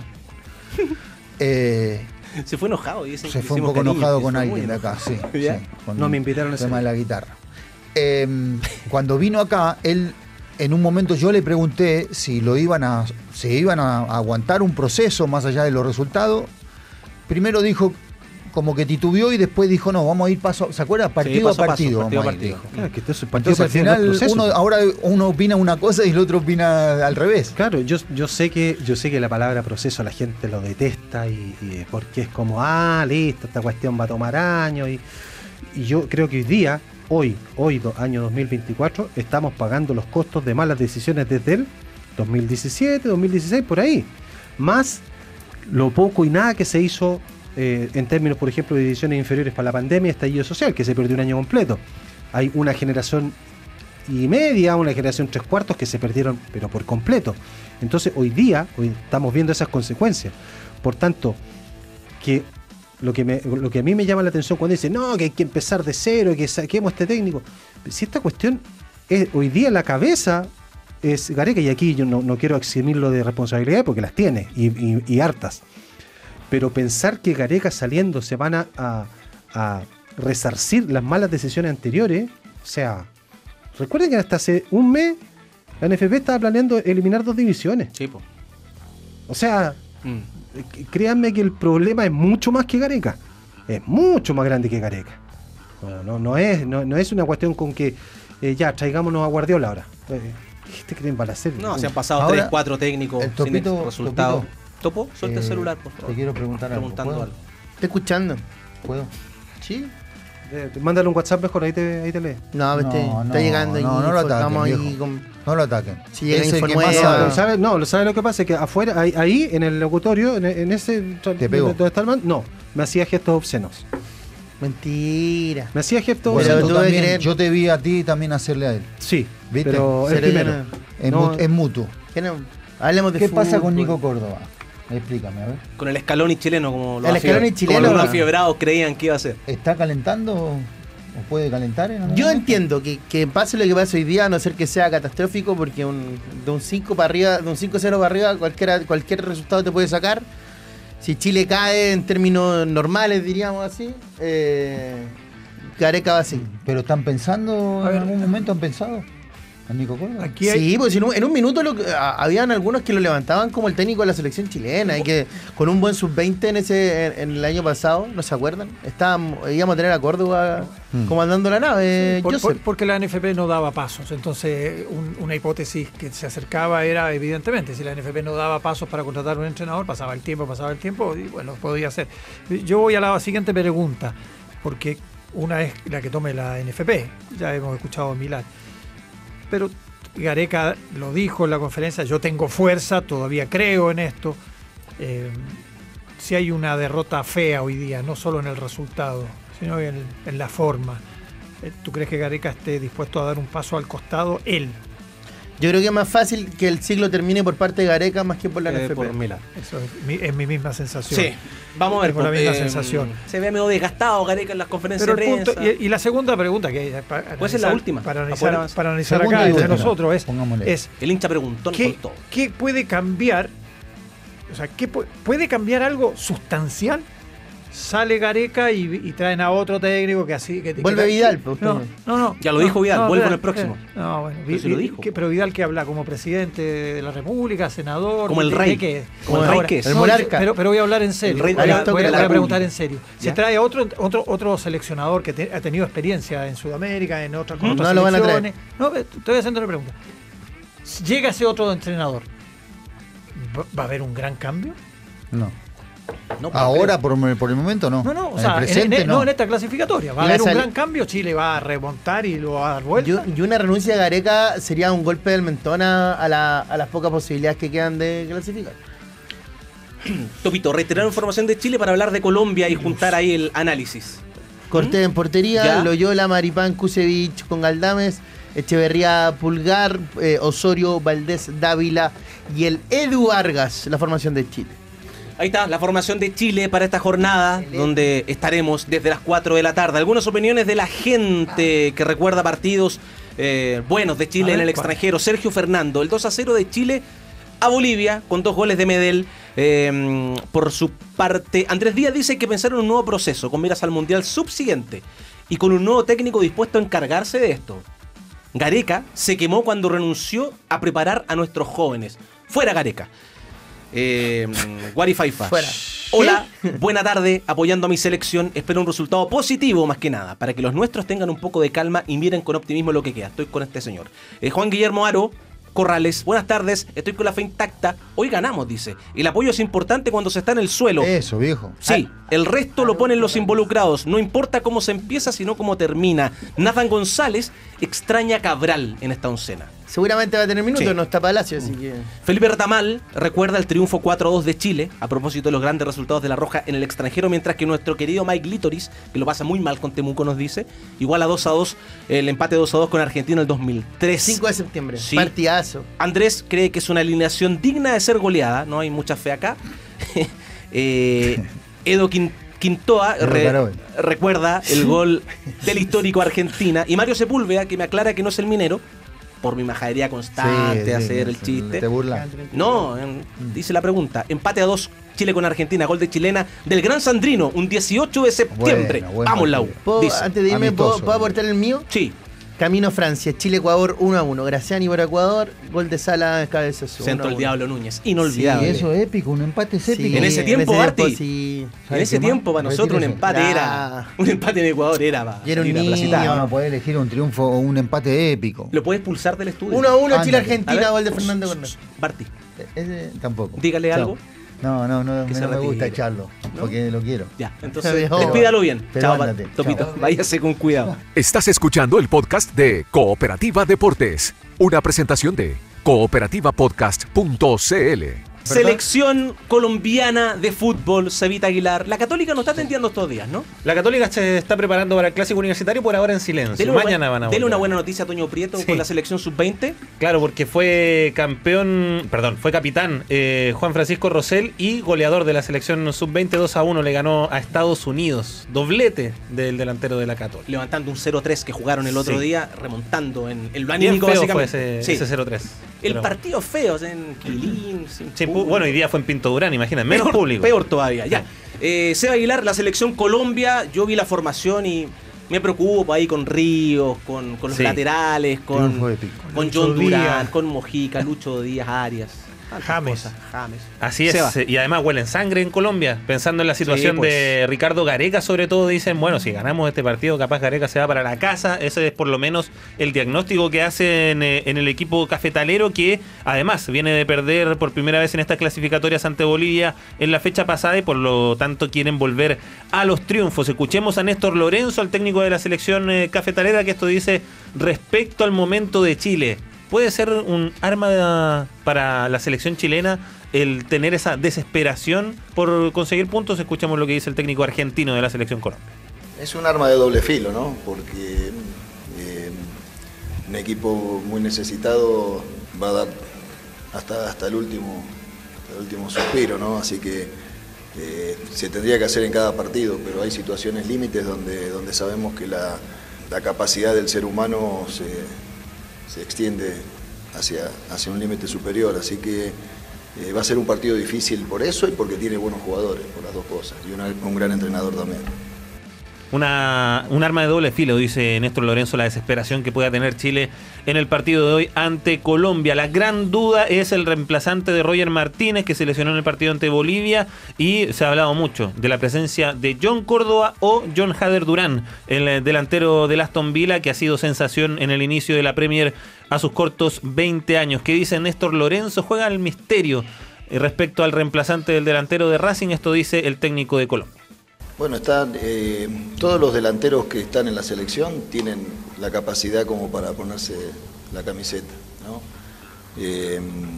eh,
Se fue enojado. Y dicen
se
que
fue un
hicimos
poco
cariño,
enojado
se
con
fue
alguien
muy
de acá, sí,
enojado. ¿Ya?
sí, con
No me invitaron a
el
ese
tema de la guitarra. Eh, cuando vino acá, él en un momento yo le pregunté si lo iban a, si iban a aguantar un proceso más allá de los resultados. Primero dijo como que titubeó y después dijo no, vamos a ir paso, ¿se acuerda? Partido
paso
a
a paso,
partido.
partido a
vamos a ir,
partido.
dijo.
Claro, que esto es partido
Entonces al
partido, no es
final
proceso.
uno, ahora uno opina una cosa y el otro opina al revés.
Claro, yo, yo sé que yo sé que la palabra proceso la gente lo detesta y, y porque es como, ah, listo, esta cuestión va a tomar años y, y yo creo que hoy día, hoy, hoy do, año dos mil veinticuatro, estamos pagando los costos de malas decisiones desde el dos mil diecisiete, dos mil dieciséis, por ahí, más lo poco y nada que se hizo eh, en términos, por ejemplo, de divisiones inferiores para la pandemia, estallido social, que se perdió un año completo. Hay una generación y media, una generación tres cuartos que se perdieron, pero por completo. Entonces hoy día, hoy estamos viendo esas consecuencias. Por tanto, que lo que, me, lo que a mí me llama la atención cuando dicen, no, que hay que empezar de cero, que saquemos este técnico. Si esta cuestión es hoy día la cabeza es Gareca, y aquí yo no, no quiero eximirlo de responsabilidad porque las tiene, y, y, y hartas. Pero pensar que Gareca saliendo se van a, a, a resarcir las malas decisiones anteriores, o sea, recuerden que hasta hace un mes la N F P estaba planeando eliminar dos divisiones.
Sí, po.
O sea,
Mm.
créanme que el problema es mucho más que Gareca. Es mucho más grande que Gareca. Bueno, no, no, es, no, no es una cuestión con que eh, ya traigámonos a Guardiola ahora. Eh, ¿Qué te creen para hacer?
No, se han pasado
Ahora,
tres, cuatro técnicos
el
sin
Topito-
resultados.
Topito,
¿Topo? Suelta el
eh,
celular, por favor.
te quiero preguntar algo,
Preguntando
¿puedo?
algo.
¿Está escuchando?
¿Puedo?
¿Sí?
Eh, mándale un WhatsApp mejor, ahí te, ahí te lee.
No,
No,
este,
no,
está llegando
no,
y
no lo
estamos
ataquen,
ahí
viejo.
con...
No lo ataquen.
Si llega
Es el que
Infonueva-
más
Ah.
sabe.
Pero, ¿sabe? No, lo sabe lo que pasa es que afuera, ahí, ahí en el locutorio, en, en ese
Te pegó.
donde está el man, no, me hacía gestos obscenos.
Mentira.
Me hacía gestos
Bueno,
Pero
obscenos.
tú
tú debes
también,
creer-
yo te vi a ti también hacerle a él.
Sí,
¿Viste?
pero el
Se le
primero.
llena.
Es,
No,
mu- es mutuo.
¿Qué no? Hablemos de
¿Qué pasa con
fútbol.
Nico Córdoba? Explícame, a ver.
Con el Scaloni chileno, como los
El Scaloni
afie-
chileno,
como los
¿no?
afiebrados creían que iba a ser.
¿Está calentando o puede calentar? En algún
Yo
momento?
entiendo que, que pase lo que pase hoy día, a no ser que sea catastrófico, porque un, de un cinco para arriba, de un cinco cero para arriba, cualquiera, cualquier resultado te puede sacar. si Chile cae en términos normales, diríamos así, eh, Gareca va a seguir.
¿Pero están pensando,
A
en
ver,
algún momento han pensado? ¿A Nico Córdoba?
Aquí hay,
Sí, pues en un, en un minuto lo, a- habían algunos que lo levantaban como el técnico de la selección chilena y que con un buen sub veinte en ese en, en el año pasado, ¿no se acuerdan? Estábamos, íbamos a tener a Córdoba
Mm.
comandando la nave.
por-
Joseph.
por- porque la N F P no daba pasos. Entonces, un- una hipótesis que se acercaba era, evidentemente, si la N F P no daba pasos para contratar un entrenador, pasaba el tiempo, pasaba el tiempo, y bueno, podía ser. Yo voy a la siguiente pregunta, porque una es la que tome la N F P, ya hemos escuchado a Milán. Pero Gareca lo dijo en la conferencia, yo tengo fuerza, todavía creo en esto. Eh, si hay una derrota fea hoy día, no solo en el resultado, sino en, en la forma, eh, ¿tú crees que Gareca esté dispuesto a dar un paso al costado él?
Yo creo que es más fácil que el ciclo termine por parte de Gareca más que por la
Eh,
N F P.
por Milán.
Eso es mi, es mi misma sensación.
Sí, vamos a ver.
Tengo la
pues,
misma
eh,
sensación.
Se ve medio desgastado Gareca en las conferencias
Pero el
de
punto,
prensa.
y, y la segunda pregunta, que eh, para
Puede ser la
analizar-
última,
para
para
analizar,
poder avanzar.
para analizar
Segunda
acá
y
entre
última,
nosotros es,
pongámosle.
es
El hincha preguntón
¿qué,
con todo.
qué puede cambiar? O sea, ¿qué pu- puede cambiar algo sustancial? Sale Gareca y, y traen a otro técnico que así... Que,
Vuelve
que-
Vidal, pues,
no,
usted.
no, no.
Ya lo
no,
dijo Vidal,
no,
vuelvo en
espera,
el próximo.
espera. No, bueno,
Pero
Vi-
sí lo
Vi-
dijo.
que- pero Vidal que habla como presidente de la República, senador...
Como el
¿de-
rey.
de qué?
Como el
Ahora,
rey que es.
El
no,
monarca.
Pero, pero voy a hablar en serio.
El rey
voy, a,
de la
voy a- voy a
República.
preguntar en serio. Se
¿Ya?
trae otro, otro, otro seleccionador que te- ha tenido experiencia en Sudamérica, en otras, con
Mm,
otras
no lo van a traer.
selecciones. No, pero estoy haciendo una pregunta. Llega ese otro entrenador. ¿Va- ¿Va a haber un gran cambio?
No.
No, pero
Ahora, por, por el momento, no.
No, no, o
En
sea,
el
en-
presente,
en-
no.
no en esta clasificatoria. ¿Va a
Y la
haber un
sal-
gran cambio? ¿Chile va a remontar y lo va a dar vuelta?
Yo- y una renuncia de Gareca sería un golpe del mentón a, a la- a las pocas posibilidades que quedan de clasificar.
Topito, reiterar información de Chile para hablar de Colombia y juntar ahí el análisis.
Cortés en portería,
¿Ya?
Loyola, Maripán, Kusevich con Galdames, Echeverría, Pulgar, eh, Osorio, Valdés, Dávila y el Edu Vargas, la formación de Chile.
Ahí está, la formación de Chile para esta jornada, donde estaremos desde las cuatro de la tarde. Algunas opiniones de la gente que recuerda partidos eh, buenos de Chile
A
en
ver,
el
¿cuál?
extranjero. Sergio Fernando, el dos a cero de Chile a Bolivia, con dos goles de Medel. Eh, por su parte, Andrés Díaz dice que pensar en un nuevo proceso con miras al Mundial subsiguiente y con un nuevo técnico dispuesto a encargarse de esto. Gareca se quemó cuando renunció a preparar a nuestros jóvenes. Fuera Gareca. Eh, Guari Faifa.
Fuera.
Hola, buena tarde, apoyando a mi selección. Espero un resultado positivo más que nada, para que los nuestros tengan un poco de calma y miren con optimismo lo que queda. Estoy con este señor. Eh, Juan Guillermo Aro Corrales, buenas tardes, estoy con la fe intacta. Hoy ganamos, dice. El apoyo es importante cuando se está en el suelo.
Eso, viejo.
Sí, el resto lo ponen los involucrados. No importa cómo se empieza, sino cómo termina. Nathan González extraña a Cabral en esta oncena.
Seguramente va a tener minutos,
Sí.
no está Palacio, así que...
Felipe Retamal recuerda el triunfo cuatro a dos de Chile a propósito de los grandes resultados de la Roja en el extranjero, mientras que nuestro querido Mike Litoris, que lo pasa muy mal con Temuco, nos dice, igual a dos a dos, el empate dos a dos con Argentina en el dos mil tres.
cinco de septiembre,
Sí.
partidazo.
Andrés cree que es una alineación digna de ser goleada, no hay mucha fe acá. eh, Edo Quin- Quintoa
Edo
re-
Carol.
recuerda el gol del histórico Argentina. Y Mario Sepúlveda, que me aclara que no es el minero, por mi majadería constante,
Sí, sí,
hacer el
sí,
chiste.
Te burlas.
No, en- dice la pregunta. Empate a dos, Chile con Argentina, gol de chilena del Gran Sandrino, un dieciocho de septiembre.
Bueno, buen
Vamos, Lau.
partido.
¿Puedo-
Dice.
antes de irme, ¿puedo,
Amistoso.
¿puedo aportar el mío?
Sí,
Camino Francia, Chile-Ecuador uno a uno. Graciani por Ecuador, gol de Sala, cabezazo.
Centro
uno a
el
uno.
Diablo Núñez.
Y
Inolvidable.
eso es épico, un empate es épico.
Sí,
En ese tiempo, Barty.
sí.
En
¿Sabes
ese
qué más?
tiempo para nosotros un
Retírese.
empate
Ya.
era. Un empate en Ecuador era para
Y era un
ir a Plaza
niño.
Italia.
No, podés elegir un triunfo o un empate épico.
Lo puedes pulsar del estudio.
uno a uno,
Ándale.
Chile-Argentina,
A ver.
gol de Fernando Cornel.
Barty,
Ese tampoco.
dígale
Chao.
algo.
No, no, no,
Que
no
se
me gusta
retire.
echarlo,
¿No?
porque lo quiero.
Ya, entonces
Se dejó.
despídalo bien.
Pero
Chao,
ándate,
Bar- Topito.
chao.
Váyase con cuidado.
Estás escuchando el podcast de Cooperativa Deportes, una presentación de cooperativa podcast punto c l.
Selección colombiana de fútbol, Cevita Aguilar. La Católica no está tenteando estos días, ¿no?
La Católica se está preparando para el Clásico Universitario, por ahora en silencio.
Dele una,
Mañana
buen-
van a
dele
volver.
una buena noticia a Toño Prieto
Sí.
con la selección sub veinte.
Claro, porque fue campeón, perdón, fue capitán eh, Juan Francisco Rosell y goleador de la selección sub veinte. Dos a uno le ganó a Estados Unidos. Doblete del delantero de la Católica.
Levantando un cero tres que jugaron el otro
Sí.
día, remontando en, en lo
Bien
anímico
feo fue
básicamente.
ese,
Sí.
ese cero tres.
El
Pero-
partido feo, o sea, en Quilín, sin
Sí, pu-
público.
bueno, hoy día fue en Pinto Durán, imagínate, menos
Peor-
público.
Peor todavía, ya. Eh, Seba Aguilar, la selección Colombia, yo vi la formación y me preocupo ahí con Ríos, con, con los
Sí.
laterales, con,
Triunfo épico.
con
Lucho
John Durán,
Díaz.
con Mojica, Lucho Díaz, Arias. tantas
James.
cosas, James.
Así es,
Seba.
y además huelen sangre en Colombia. Pensando en la situación
pues.
de Ricardo Gareca, sobre todo, dicen, bueno, si ganamos este partido, capaz Gareca se va para la casa. Ese es por lo menos el diagnóstico que hacen eh, en el equipo cafetalero, que además viene de perder por primera vez en estas clasificatorias ante Bolivia en la fecha pasada y por lo tanto quieren volver a los triunfos. Escuchemos a Néstor Lorenzo, al técnico de la selección eh, cafetalera, que esto dice respecto al momento de Chile. ¿Puede ser un arma de- para la selección chilena el tener esa desesperación por conseguir puntos? Escuchamos lo que dice el técnico argentino de la selección Colombia.
Es un arma de doble filo, ¿no? Porque eh, un equipo muy necesitado va a dar hasta, hasta el último, hasta el último suspiro, ¿no? Así que eh, se tendría que hacer en cada partido, pero hay situaciones límites donde, donde sabemos que la, la capacidad del ser humano se, se extiende hacia, hacia un límite superior. Así que eh, va a ser un partido difícil por eso y porque tiene buenos jugadores, por las dos cosas, y una- un gran entrenador también.
Una, un arma de doble filo, dice Néstor Lorenzo, la desesperación que pueda tener Chile en el partido de hoy ante Colombia. La gran duda es el reemplazante de Roger Martínez, que se lesionó en el partido ante Bolivia, y se ha hablado mucho de la presencia de John Córdoba o John Hader Durán, el delantero del Aston Villa, que ha sido sensación en el inicio de la Premier a sus cortos veinte años. ¿Qué dice Néstor Lorenzo? Juega al misterio eh, respecto al reemplazante del delantero de Racing. Esto dice el técnico de Colombia.
Bueno, están, eh, todos los delanteros que están en la selección tienen la capacidad como para ponerse la camiseta, ¿no? Eh,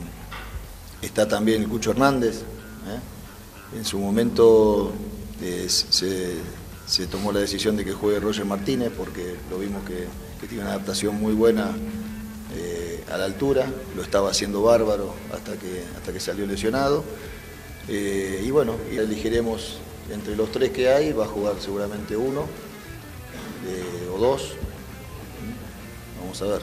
está también el Cucho Hernández, ¿eh? En su momento eh, se, se tomó la decisión de que juegue Roger Martínez porque lo vimos que, que tiene una adaptación muy buena eh, a la altura, lo estaba haciendo bárbaro hasta que, hasta que salió lesionado. Eh, y bueno, y elegiremos entre los tres que hay, va a jugar seguramente uno eh, o dos, vamos a ver,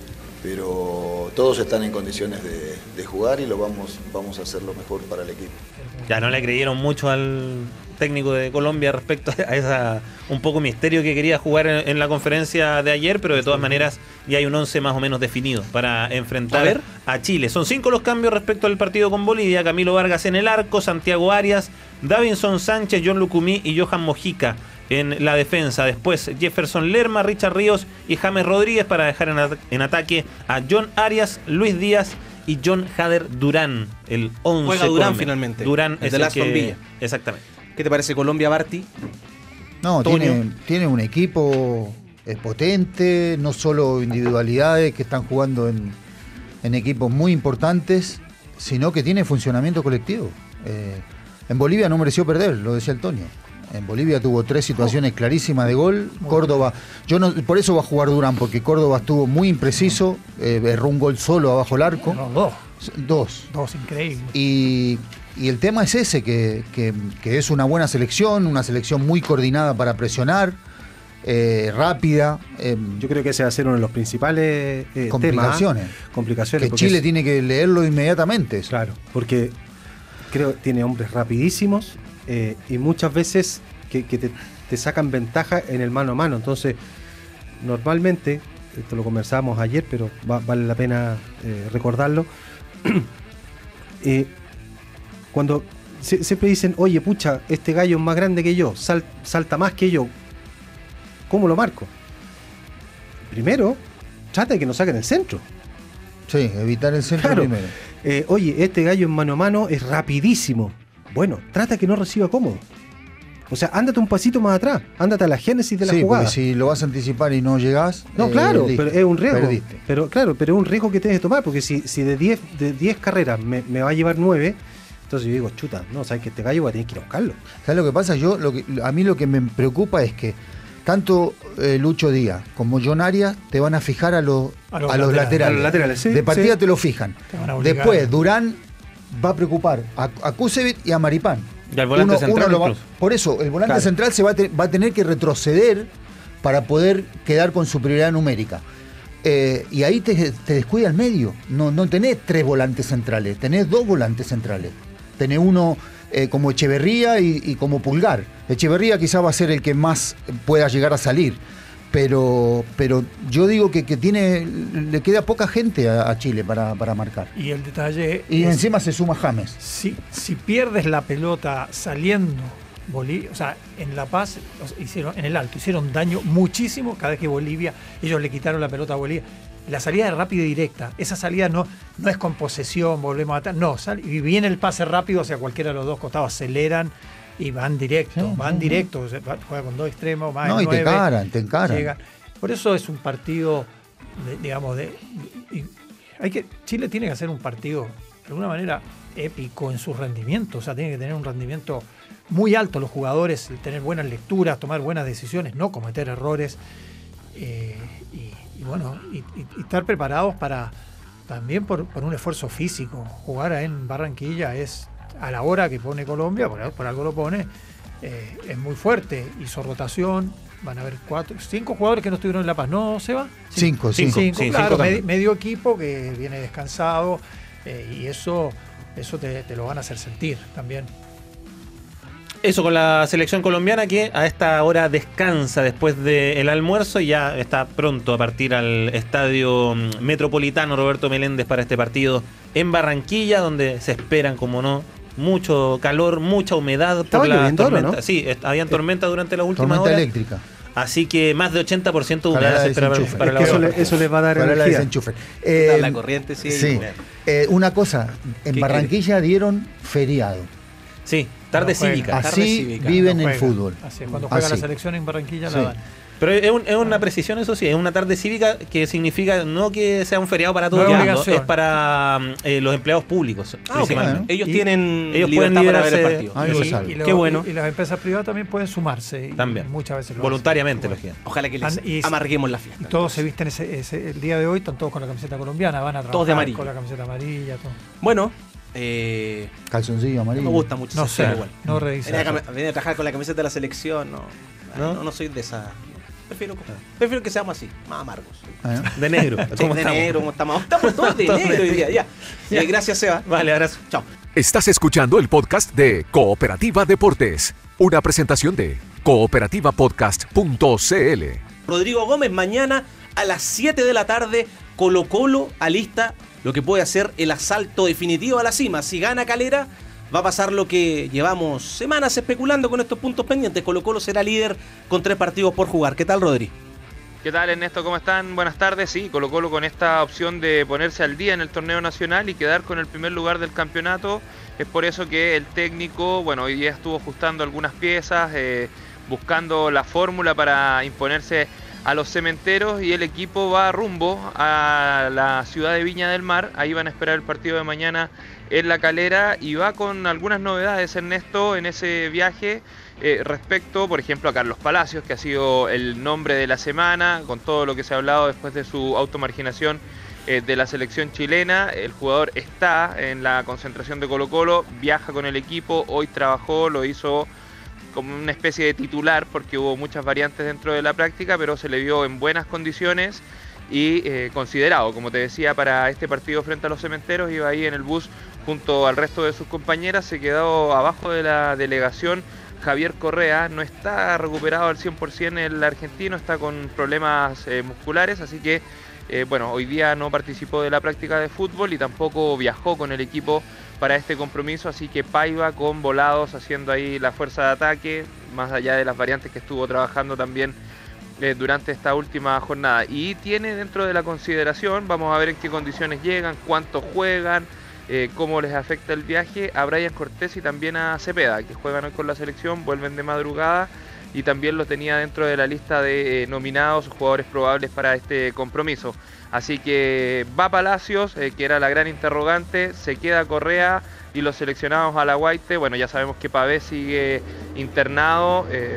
pero todos están en condiciones de, de jugar y lo vamos, vamos a hacer lo mejor para el equipo.
Ya no le creyeron mucho al técnico de Colombia respecto a esa un poco misterio que quería jugar en, en la conferencia de ayer, pero de todas maneras ya hay un once más o menos definido para enfrentar
A ver.
a Chile. Son cinco los cambios respecto al partido con Bolivia. Camilo Vargas en el arco, Santiago Arias, Davinson Sánchez, John Lucumí y Johan Mojica en la defensa. Después Jefferson Lerma, Richard Ríos y James Rodríguez para dejar en, at- en ataque a John Arias, Luis Díaz y John Hader Durán. El once
Juega Durán
colombiano.
finalmente,
Durán
el
es
de
el
Aston
que...
Villa.
Exactamente.
¿Qué te parece Colombia, Barty?
No,
Toño.
tiene, tiene un equipo eh, potente, no solo individualidades que están jugando en, en equipos muy importantes, sino que tiene funcionamiento colectivo. Eh, en Bolivia no mereció perder, lo decía el Toño. En Bolivia tuvo tres situaciones clarísimas de gol. Córdoba, yo no, por eso va a jugar Durán, porque Córdoba estuvo muy impreciso, eh, erró un gol solo abajo el arco.
No, dos.
Dos.
Dos, increíble.
Y, y el tema es ese, que, que- que es una buena selección, una selección muy coordinada para presionar, eh, rápida. eh,
Yo creo que ese va a ser uno de los principales eh,
Complicaciones.
temas. ¿ah? Complicaciones.
que
porque
Chile
es-
tiene que leerlo inmediatamente. eso.
Claro, porque creo que tiene hombres rapidísimos eh, y muchas veces que, que te, te sacan ventaja en el mano a mano. Entonces, normalmente, esto lo conversábamos ayer, pero va- vale la pena eh, recordarlo. eh, cuando se- siempre dicen, oye, pucha, este gallo es más grande que yo, sal- salta más que yo, ¿cómo lo marco? Primero, trata de que no saquen el centro.
Sí, evitar el centro
Claro.
primero.
Eh, oye, este gallo en mano a mano es rapidísimo. Bueno, trata que no reciba cómodo. O sea, ándate un pasito más atrás, ándate a la génesis de la
Sí,
jugada.
porque si lo vas a anticipar y no llegás.
No,
eh,
claro,
listo,
pero es un riesgo.
perdiste.
Pero claro, pero es un riesgo que tienes que tomar, porque si, si de diez de diez carreras me, me va a llevar nueve, entonces yo digo, chuta, no, sabes que este gallo va a tener que ir a buscarlo.
¿Sabes lo que pasa? Yo, lo que, a mí lo que me preocupa es que tanto eh, Lucho Díaz como John Arias te van a fijar a, los
A
a
los
los,
laterales.
laterales.
A los laterales, sí,
De partida
sí.
te lo fijan.
Te van a obligar.
Después, Durán va a preocupar a, a Kusevich y a Maripán.
Y al volante central
lo va-
incluso.
por eso, el volante
Claro.
central se va a, te- va a tener que retroceder para poder quedar con superioridad numérica. Eh, y ahí te, te descuida el medio. No, no tenés tres volantes centrales, tenés dos volantes centrales. Tenés uno eh, como Echeverría y, y como Pulgar. Echeverría quizá va a ser el que más pueda llegar a salir. Pero, pero yo digo que, que tiene, le queda poca gente a, a Chile para, para marcar.
Y el detalle
Y
es,
encima se suma James.
si, si pierdes la pelota saliendo Bolivia, o sea, en La Paz o sea, hicieron, en el Alto, hicieron daño muchísimo cada vez que Bolivia, ellos le quitaron la pelota a Bolivia. La salida es rápida y directa. Esa salida no, no es con posesión, volvemos a atar. No, sale, y viene el pase rápido hacia cualquiera de los dos costados, aceleran y van directo,
Sí,
van
sí,
directo, juega con dos extremos, más
No,
de
y te
nueve,
encaran, te encaran.
llegan. Por eso es un partido, de, digamos, de, y hay que Chile tiene que hacer un partido de alguna manera épico en su rendimiento, o sea, tiene que tener un rendimiento muy alto los jugadores, tener buenas lecturas, tomar buenas decisiones, no cometer errores, eh, y, y bueno, y, y, y estar preparados para también por, por un esfuerzo físico. Jugar en Barranquilla es a la hora que pone Colombia, por, por algo lo pone, eh, es muy fuerte, hizo rotación, van a haber cuatro, cinco jugadores que no estuvieron en La Paz, ¿no, Seba?
Cinco, cinco.
Cinco,
Sí,
claro,
cinco
med-
también.
medio equipo que viene descansado, eh, y eso, eso te, te lo van a hacer sentir también.
Eso con la selección colombiana, que a esta hora descansa después del almuerzo y ya está pronto a partir al estadio Metropolitano Roberto Meléndez para este partido en Barranquilla, donde se esperan, como no, mucho calor, mucha humedad.
Estaba
por la
lloviendo ahora,
tormenta.
¿no?
Sí, est- habían tormentas durante las últimas
Tormenta
horas.
eléctrica.
Así que más de ochenta por ciento de
Para
humedad
la
se espera para,
desenchufe.
para
Es
la
que eso,
hora.
le- eso les va a dar
Para la
energía.
desenchufe. Eh,
la corriente sí.
sí.
bueno.
Eh, una cosa, en
¿Qué
Barranquilla dieron feriado.
Sí, tarde
No juegan.
cívica.
Tarde
Así
cívica.
viven
No
el
juegan.
fútbol.
Así es, cuando juega
Así.
la selección en Barranquilla
Sí.
la dan.
Pero es, un- es una precisión, eso sí, es una tarde cívica que significa no que sea un feriado para todo
No
el
es
mundo,
obligación.
es para mm, eh, los empleados públicos.
Ah, ok.
principalmente.
Ellos
Y-
tienen
ellos pueden
libertad para ver el
liberarse-
partido.
Ah, yo
Y,
sabía.
y lo-
Qué bueno.
y- y las empresas privadas también pueden sumarse. y
También.
Muchas veces lo
Voluntariamente,
hacen.
lógicamente.
Ojalá que les
And- y-
amarguemos la fiesta.
Y todos se visten ese, ese- el día de hoy, están todos con la camiseta colombiana, van a trabajar
Todos de amarillo.
con la camiseta amarilla. Todo.
Bueno, eh,
Calzoncillo
no
amarillo.
me gusta mucho
No
ese
sé,
estilo igual.
no revisa.
Venir a, cam- venir a trabajar con la camiseta de la selección, no. Ay,
¿No?
no, no soy de esa. Prefiero, prefiero que seamos así, más amargos.
Ah, ¿no?
De negro.
Sí,
¿Cómo
de
estamos?
negro, como estamos. Estamos todos de
Todos de
negro hoy día,
negro.
ya.
Ya.
Eh, gracias, Seba.
Vale, abrazo.
Chao.
Estás escuchando el podcast de Cooperativa Deportes, una presentación de cooperativa podcast punto c l.
Rodrigo Gómez, mañana a las siete de la tarde, Colo Colo alista lo que puede hacer el asalto definitivo a la cima. Si gana Calera, va a pasar lo que llevamos semanas especulando con estos puntos pendientes. Colo Colo será líder con tres partidos por jugar. ¿Qué tal, Rodri?
¿Qué tal, Ernesto? ¿Cómo están? Buenas tardes. Sí, Colo Colo con esta opción de ponerse al día en el torneo nacional y quedar con el primer lugar del campeonato. Es por eso que el técnico, bueno, hoy día estuvo ajustando algunas piezas, eh, buscando la fórmula para imponerse a los cementeros, y el equipo va rumbo a la ciudad de Viña del Mar. Ahí van a esperar el partido de mañana en La Calera, y va con algunas novedades, Ernesto, en ese viaje. Eh, respecto, por ejemplo, a Carlos Palacios, que ha sido el nombre de la semana, con todo lo que se ha hablado después de su automarginación eh, de la selección chilena. El jugador está en la concentración de Colo Colo, viaja con el equipo, hoy trabajó, lo hizo como una especie de titular porque hubo muchas variantes dentro de la práctica, pero se le vio en buenas condiciones y eh, considerado, como te decía, para este partido frente a los cementeros. Iba ahí en el bus junto al resto de sus compañeras, se quedó abajo de la delegación Javier Correa. No está recuperado al cien por ciento el argentino, está con problemas eh, musculares, así que eh, bueno, hoy día no participó de la práctica de fútbol y tampoco viajó con el equipo para este compromiso, así que Paiva con Volados haciendo ahí la fuerza de ataque, más allá de las variantes que estuvo trabajando también eh, durante esta última jornada. Y tiene dentro de la consideración, vamos a ver en qué condiciones llegan, cuánto juegan, Eh, cómo les afecta el viaje, a Brian Cortés y también a Cepeda, que juegan hoy con la selección, vuelven de madrugada, y también lo tenía dentro de la lista de eh, nominados o jugadores probables para este compromiso. Así que va Palacios, eh, que era la gran interrogante, se queda Correa, y los seleccionados a la Guaite. Bueno, ya sabemos que Pavé sigue internado eh,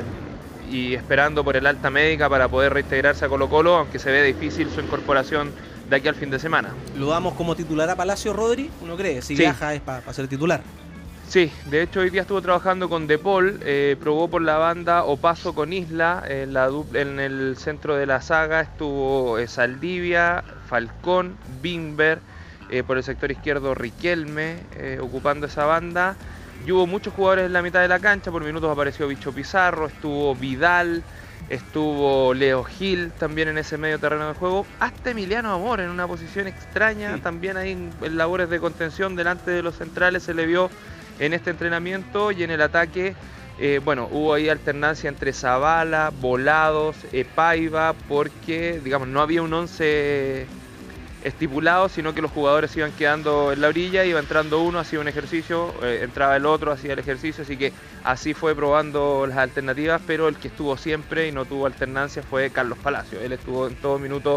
y esperando por el alta médica para poder reintegrarse a Colo Colo, aunque se ve difícil su incorporación de aquí al fin de semana.
¿Lo damos como titular a Palacio, Rodri? ¿Uno cree? Si
Sí.
viaja es para ser titular.
Sí, de hecho hoy día estuvo trabajando con De Paul, eh, probó por la banda Opaso con Isla, en, la dupla, en el centro de la saga estuvo eh, Saldivia, Falcón, Bimber, eh, por el sector izquierdo Riquelme, eh, ocupando esa banda. Y hubo muchos jugadores en la mitad de la cancha, por minutos apareció Bicho Pizarro, estuvo Vidal, estuvo Leo Gil también en ese medio terreno de juego, hasta Emiliano Amor en una posición extraña, sí. También ahí en, en labores de contención delante de los centrales se le vio en este entrenamiento. Y en el ataque, eh, bueno, hubo ahí alternancia entre Zavala, Volados, eh, Paiva, porque, digamos, no había un once estipulado, sino que los jugadores iban quedando en la orilla, iba entrando uno, hacía un ejercicio, eh, entraba el otro, hacía el ejercicio, así que así fue probando las alternativas, pero el que estuvo siempre y no tuvo alternancia fue Carlos Palacio. Él estuvo en todo minuto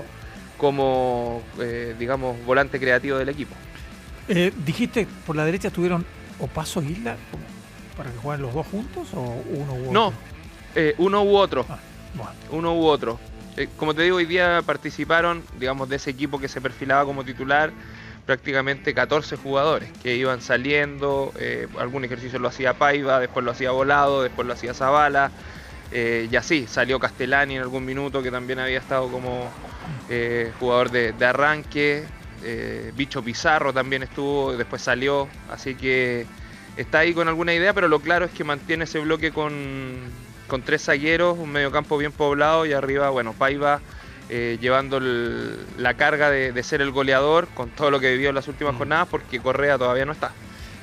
como, eh, digamos, volante creativo del equipo.
Eh, dijiste, por la derecha estuvieron Opaso y Isla, para que jueguen los dos juntos, o uno u otro?
No, eh, uno u otro,
ah, bueno.
uno u otro. Eh, como te digo, hoy día participaron, digamos, de ese equipo que se perfilaba como titular, prácticamente catorce jugadores que iban saliendo. Eh, algún ejercicio lo hacía Paiva, después lo hacía Volado, después lo hacía Zavala, eh, y así salió Castellani en algún minuto, que también había estado como eh, jugador de, de arranque. eh, Bicho Pizarro también estuvo, después salió, así que está ahí con alguna idea, pero lo claro es que mantiene ese bloque con con tres zagueros, un mediocampo bien poblado, y arriba, bueno, Paiva eh, llevando el, la carga de, de ser el goleador con todo lo que vivió en las últimas mm. jornadas, porque Correa todavía no está.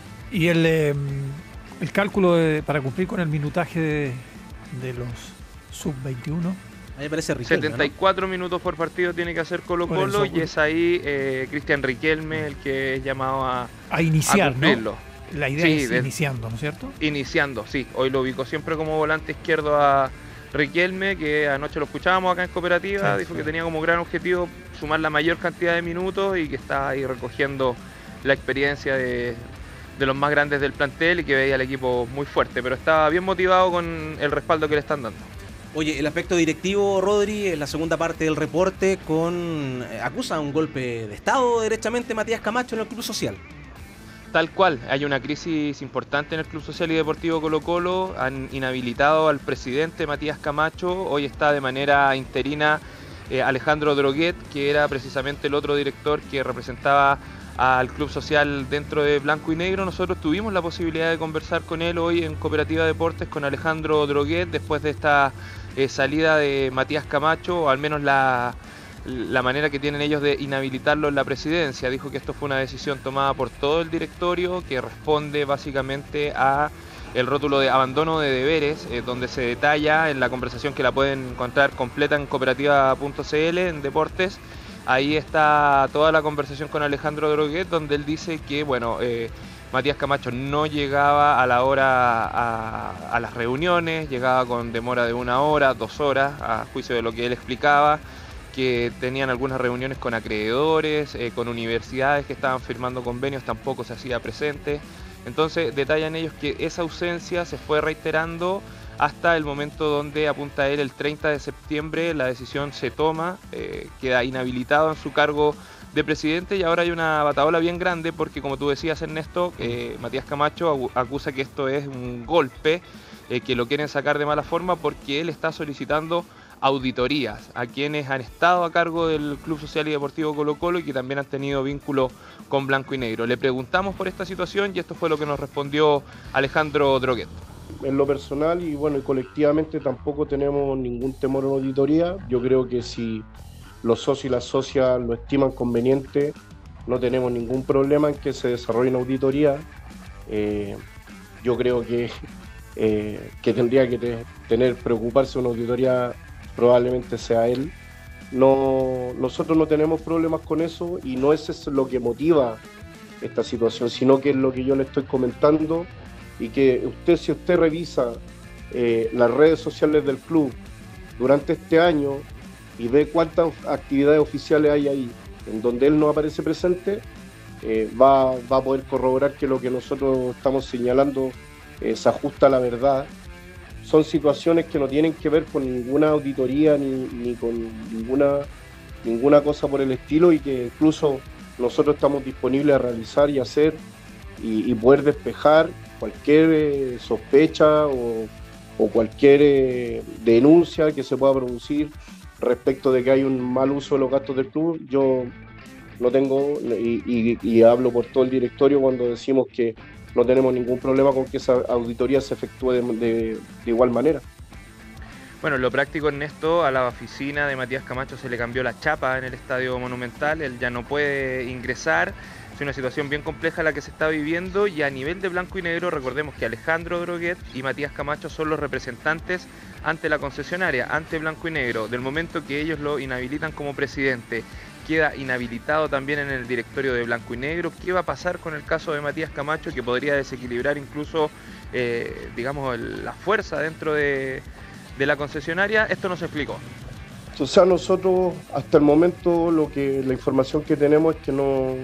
Y el, eh, el cálculo de, para cumplir con el minutaje de, de los sub veintiuno.
A mí me parece Riquelme,
setenta y cuatro, ¿no? Minutos por partido tiene que hacer Colo Colo, y es ahí eh, Cristian Riquelme el que es llamado a,
a iniciar,
a cumplirlo.
¿no? La idea
sí,
es
de,
iniciando, ¿no es cierto?
Iniciando, sí. Hoy lo ubicó siempre como volante izquierdo a Riquelme, que anoche lo escuchábamos acá en Cooperativa, sí, dijo sí. que tenía como gran objetivo sumar la mayor cantidad de minutos y que está ahí recogiendo la experiencia de, de los más grandes del plantel y que veía al equipo muy fuerte, pero estaba bien motivado con el respaldo que le están dando.
Oye, el aspecto directivo, Rodri, en la segunda parte del reporte, con eh, acusa un golpe de Estado derechamente Matías Camacho en el Club Social.
Tal cual, hay una crisis importante en el Club Social y Deportivo Colo Colo, han inhabilitado al presidente Matías Camacho, hoy está de manera interina eh, Alejandro Droguet, que era precisamente el otro director que representaba al Club Social dentro de Blanco y Negro. Nosotros tuvimos la posibilidad de conversar con él hoy en Cooperativa Deportes, con Alejandro Droguet, después de esta eh, salida de Matías Camacho, o al menos la... la manera que tienen ellos de inhabilitarlo en la presidencia. Dijo que esto fue una decisión tomada por todo el directorio, que responde básicamente a el rótulo de abandono de deberes, eh, donde se detalla en la conversación, que la pueden encontrar completa en cooperativa punto c l, en deportes. Ahí está toda la conversación con Alejandro Droguet, donde él dice que, bueno, eh, Matías Camacho no llegaba a la hora a, a las reuniones, llegaba con demora de una hora, dos horas, a juicio de lo que él explicaba, que tenían algunas reuniones con acreedores, eh, con universidades que estaban firmando convenios, tampoco se hacía presente. Entonces detallan ellos que esa ausencia se fue reiterando hasta el momento donde, apunta él, el treinta de septiembre la decisión se toma, eh, queda inhabilitado en su cargo de presidente, y ahora hay una batahola bien grande porque, como tú decías, Ernesto, eh, Matías Camacho acusa que esto es un golpe, eh, que lo quieren sacar de mala forma porque él está solicitando auditorías a quienes han estado a cargo del Club Social y Deportivo Colo Colo y que también han tenido vínculo con Blanco y Negro. Le preguntamos por esta situación y esto fue lo que nos respondió Alejandro Droguet.
En lo personal y bueno, y colectivamente tampoco tenemos ningún temor a una auditoría. Yo creo que si los socios y las socias lo estiman conveniente, no tenemos ningún problema en que se desarrolle una auditoría. Eh, yo creo que, eh, que tendría que te, tener, preocuparse una auditoría probablemente sea él. No, nosotros no tenemos problemas con eso y no es eso lo que motiva esta situación, sino que es lo que yo le estoy comentando y que usted, si usted revisa eh, las redes sociales del club durante este año y ve cuántas actividades oficiales hay ahí en donde él no aparece presente, eh, va, va a poder corroborar que lo que nosotros estamos señalando eh, se ajusta a la verdad. Son situaciones que no tienen que ver con ninguna auditoría ni, ni con ninguna, ninguna cosa por el estilo, y que incluso nosotros estamos disponibles a realizar y hacer y, y poder despejar cualquier eh, sospecha o, o cualquier eh, denuncia que se pueda producir respecto de que hay un mal uso de los gastos del club. Yo no tengo, y, y, y hablo por todo el directorio cuando decimos que no tenemos ningún problema con que esa auditoría se efectúe de, de, de igual manera.
Bueno, lo práctico, Ernesto, a la oficina de Matías Camacho se le cambió la chapa en el Estadio Monumental, él ya no puede ingresar, es una situación bien compleja la que se está viviendo, y a nivel de blanco y negro recordemos que Alejandro Droguet y Matías Camacho son los representantes ante la concesionaria, ante blanco y negro. Del momento que ellos lo inhabilitan como presidente, queda inhabilitado también en el directorio de blanco y negro. ¿Qué va a pasar con el caso de Matías Camacho, que podría desequilibrar incluso, eh, digamos, el, la fuerza dentro de... de la concesionaria? Esto no se explicó.
O sea, nosotros hasta el momento lo que la información que tenemos es que no,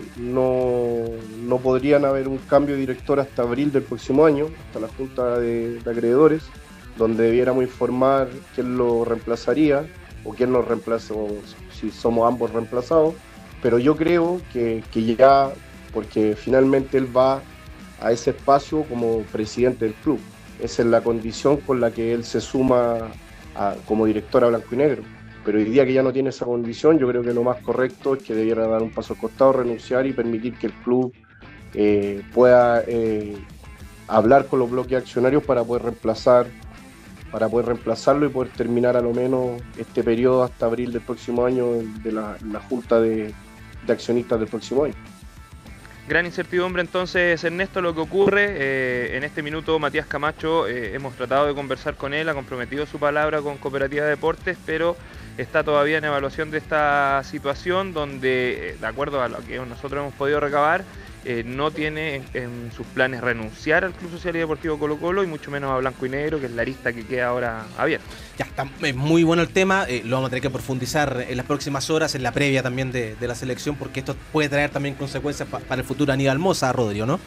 no, no podrían haber un cambio de director hasta abril del próximo año, hasta la Junta de, de Acreedores, donde debiéramos informar quién lo reemplazaría o quién nos reemplaza, o si somos ambos reemplazados. Pero yo creo que, que ya, porque finalmente él va a ese espacio como presidente del club. Esa es la condición con la que él se suma a, como director a blanco y negro. Pero hoy día que ya no tiene esa condición, yo creo que lo más correcto es que debiera dar un paso al costado, renunciar y permitir que el club eh, pueda eh, hablar con los bloques accionarios para poder reemplazar, para poder reemplazarlo y poder terminar a lo menos este periodo hasta abril del próximo año de la, la Junta de, de Accionistas del próximo año.
Gran incertidumbre entonces, Ernesto, lo que ocurre. Eh, en este minuto Matías Camacho, eh, hemos tratado de conversar con él, ha comprometido su palabra con Cooperativa de Deportes, pero está todavía en evaluación de esta situación donde, eh, de acuerdo a lo que nosotros hemos podido recabar, eh, no tiene en, en sus planes renunciar al Club Social y Deportivo Colo Colo, y mucho menos a blanco y negro, que es la arista que queda ahora abierta.
Ya está, es muy bueno el tema, eh, lo vamos a tener que profundizar en las próximas horas, en la previa también de, de la selección, porque esto puede traer también consecuencias pa, para el futuro Aníbal Mosa, Rodrigo, ¿no?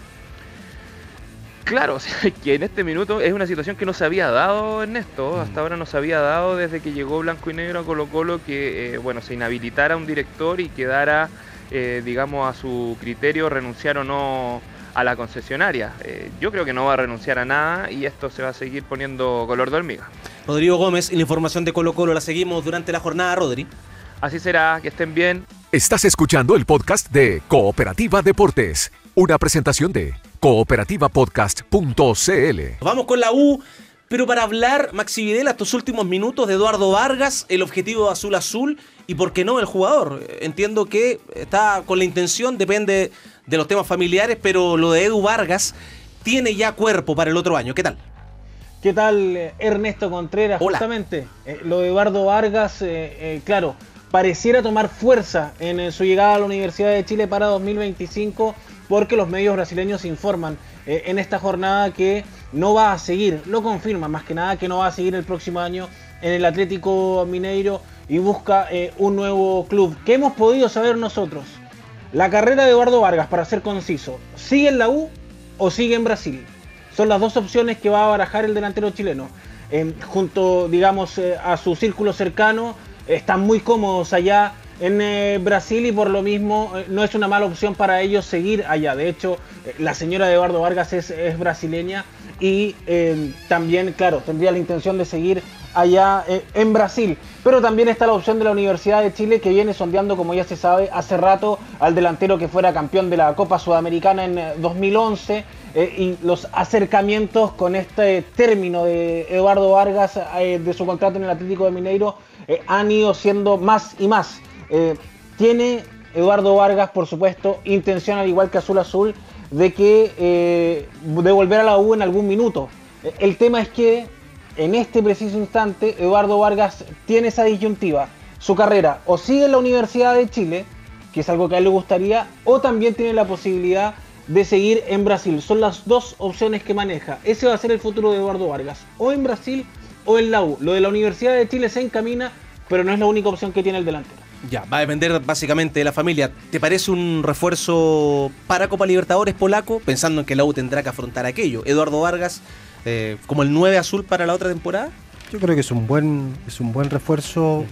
Claro, o sea, que en este minuto es una situación que no se había dado, Ernesto, hasta ahora no se había dado desde que llegó blanco y negro a Colo Colo, que eh, bueno, se inhabilitara un director y quedara, eh, digamos, a su criterio renunciar o no a la concesionaria. Eh, yo creo que no va a renunciar a nada y esto se va a seguir poniendo color de hormiga.
Rodrigo Gómez, y la información de Colo Colo la seguimos durante la jornada, Rodri.
Así será, que estén bien.
Estás escuchando el podcast de Cooperativa Deportes, una presentación de cooperativa podcast punto c l.
Vamos con la U, pero para hablar, Maxi Videla, estos últimos minutos de Eduardo Vargas, el objetivo azul azul y por qué no el jugador. Entiendo que está con la intención, depende de los temas familiares, pero lo de Edu Vargas tiene ya cuerpo para el otro año. ¿Qué tal?
¿Qué tal, Ernesto Contreras?
Hola.
Justamente, eh, lo de Eduardo Vargas, eh, eh, claro, pareciera tomar fuerza en, en su llegada a la Universidad de Chile para dos mil veinticinco, porque los medios brasileños informan eh, en esta jornada que no va a seguir, lo confirman más que nada, que no va a seguir el próximo año en el Atlético Mineiro y busca eh, un nuevo club. ¿Qué hemos podido saber nosotros? La carrera de Eduardo Vargas, para ser conciso, ¿sigue en la U o sigue en Brasil? Son las dos opciones que va a barajar el delantero chileno. Eh, junto, digamos, eh, a su círculo cercano, eh, están muy cómodos allá en eh, Brasil y por lo mismo eh, no es una mala opción para ellos seguir allá. De hecho, eh, la señora de Eduardo Vargas es, es brasileña y eh, también, claro, tendría la intención de seguir allá eh, en Brasil. Pero también está la opción de la Universidad de Chile, que viene sondeando, como ya se sabe, hace rato al delantero que fuera campeón de la Copa Sudamericana en eh, dos mil once. Eh, y los acercamientos con este término de Eduardo Vargas eh, de su contrato en el Atlético de Mineiro eh, han ido siendo más y más. Eh, tiene Eduardo Vargas, por supuesto, intención, al igual que Azul Azul, de que eh, de volver a la U en algún minuto. Eh, el tema es que en este preciso instante Eduardo Vargas tiene esa disyuntiva. Su carrera o sigue en la Universidad de Chile, que es algo que a él le gustaría, o también tiene la posibilidad de seguir en Brasil. Son las dos opciones que maneja. Ese va a ser el futuro de Eduardo Vargas, o en Brasil o en la U. Lo de la Universidad de Chile se encamina, pero no es la única opción que tiene el delantero.
Ya, va a depender básicamente de la familia. ¿Te parece un refuerzo para Copa Libertadores polaco? Pensando en que la U tendrá que afrontar aquello. Eduardo Vargas eh, como el nueve azul para la otra temporada.
Yo creo que es un buen, es un buen refuerzo,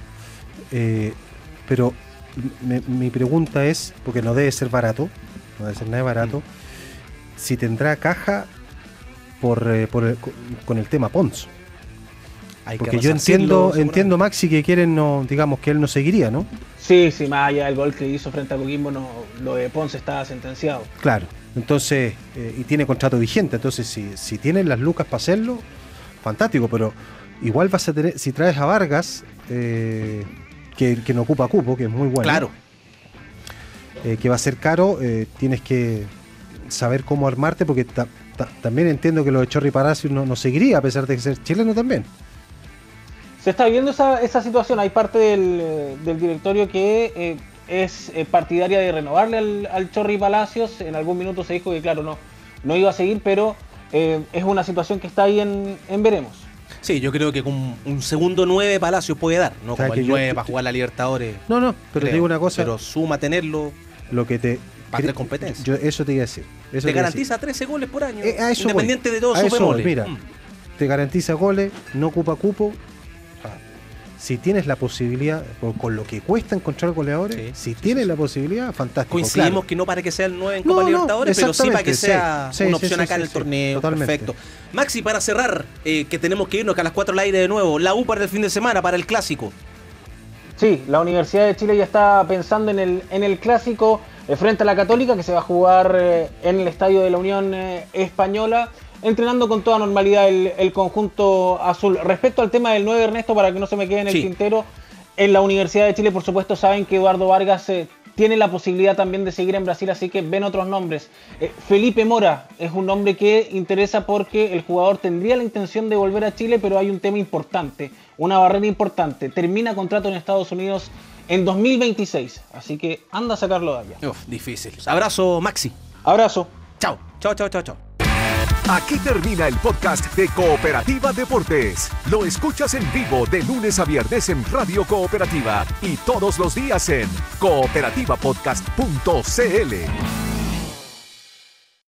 eh, pero me, mi pregunta es, porque no debe ser barato, no debe ser nada barato, si tendrá caja por, eh, por el- con el tema Pons.
Hay que
Porque yo
resarcirlo,
entiendo,
seguramente.
entiendo Maxi, que quieren, no, digamos que él no seguiría, ¿no?
Sí, sí, más allá del gol que hizo frente a Coquimbo, no, lo de Ponce está sentenciado.
Claro. Entonces, eh, y tiene contrato vigente, entonces si, si tienen las lucas para hacerlo, fantástico, pero igual vas a tener, si traes a Vargas, eh, que, que no ocupa cupo, que es muy bueno.
Claro.
eh, que va a ser caro, eh, tienes que saber cómo armarte, porque ta- ta- también entiendo que lo de Chorri Palacios no, no seguiría, a pesar de ser chileno también.
Se está viendo esa, esa situación. Hay parte del, eh, del directorio que eh, es eh, partidaria de renovarle al, al Chorri Palacios. En algún minuto se dijo que, claro, no, no iba a seguir, pero eh, es una situación que está ahí en, en veremos.
Sí, yo creo que con un segundo nueve Palacios puede dar, no
O sea,
como
que
el
yo-
nueve para jugar la Libertadores.
No, no, pero te
creo.
digo una cosa.
Pero suma tenerlo
Lo que te.
para tener competencia.
Yo, eso te iba a decir. Eso
Te
te iba a decir.
garantiza trece goles por año.
Eh, a eso voy.
independiente de todo
A
su
eso voy,
bemoles.
mira,
Mm.
te garantiza goles, no ocupa cupo. Ah, si tienes la posibilidad, con, con lo que cuesta encontrar goleadores,
Sí,
si tienes la posibilidad, fantástico.
Coincidimos
claro.
que no para que sea el nueve en
No,
Copa
no,
Libertadores, pero sí para que sea
exactamente, sí,
una
sí,
opción
sí,
acá
sí,
en el
sí,
torneo.
totalmente.
Perfecto. Maxi, para cerrar, eh, que tenemos que irnos, que a las cuatro al aire de nuevo. La U para el fin de semana, para el clásico.
Sí, la Universidad de Chile ya está pensando en el, en el clásico eh, frente a la Católica, que se va a jugar eh, en el estadio de la Unión eh, Española, entrenando con toda normalidad el, el conjunto azul. Respecto al tema del nueve, Ernesto, para que no se me quede en el
Sí.
tintero, en la Universidad de Chile, por supuesto, saben que Eduardo Vargas eh, tiene la posibilidad también de seguir en Brasil, así que ven otros nombres. Eh, Felipe Mora es un nombre que interesa porque el jugador tendría la intención de volver a Chile, pero hay un tema importante, una barrera importante. Termina contrato en Estados Unidos en dos mil veintiséis, así que anda a sacarlo de allá.
Uf, difícil. Abrazo, Maxi.
Abrazo.
Chao, chao, chao, chao, chao.
Aquí termina el podcast de Cooperativa Deportes. Lo escuchas en vivo de lunes a viernes en Radio Cooperativa y todos los días en cooperativa podcast punto c l.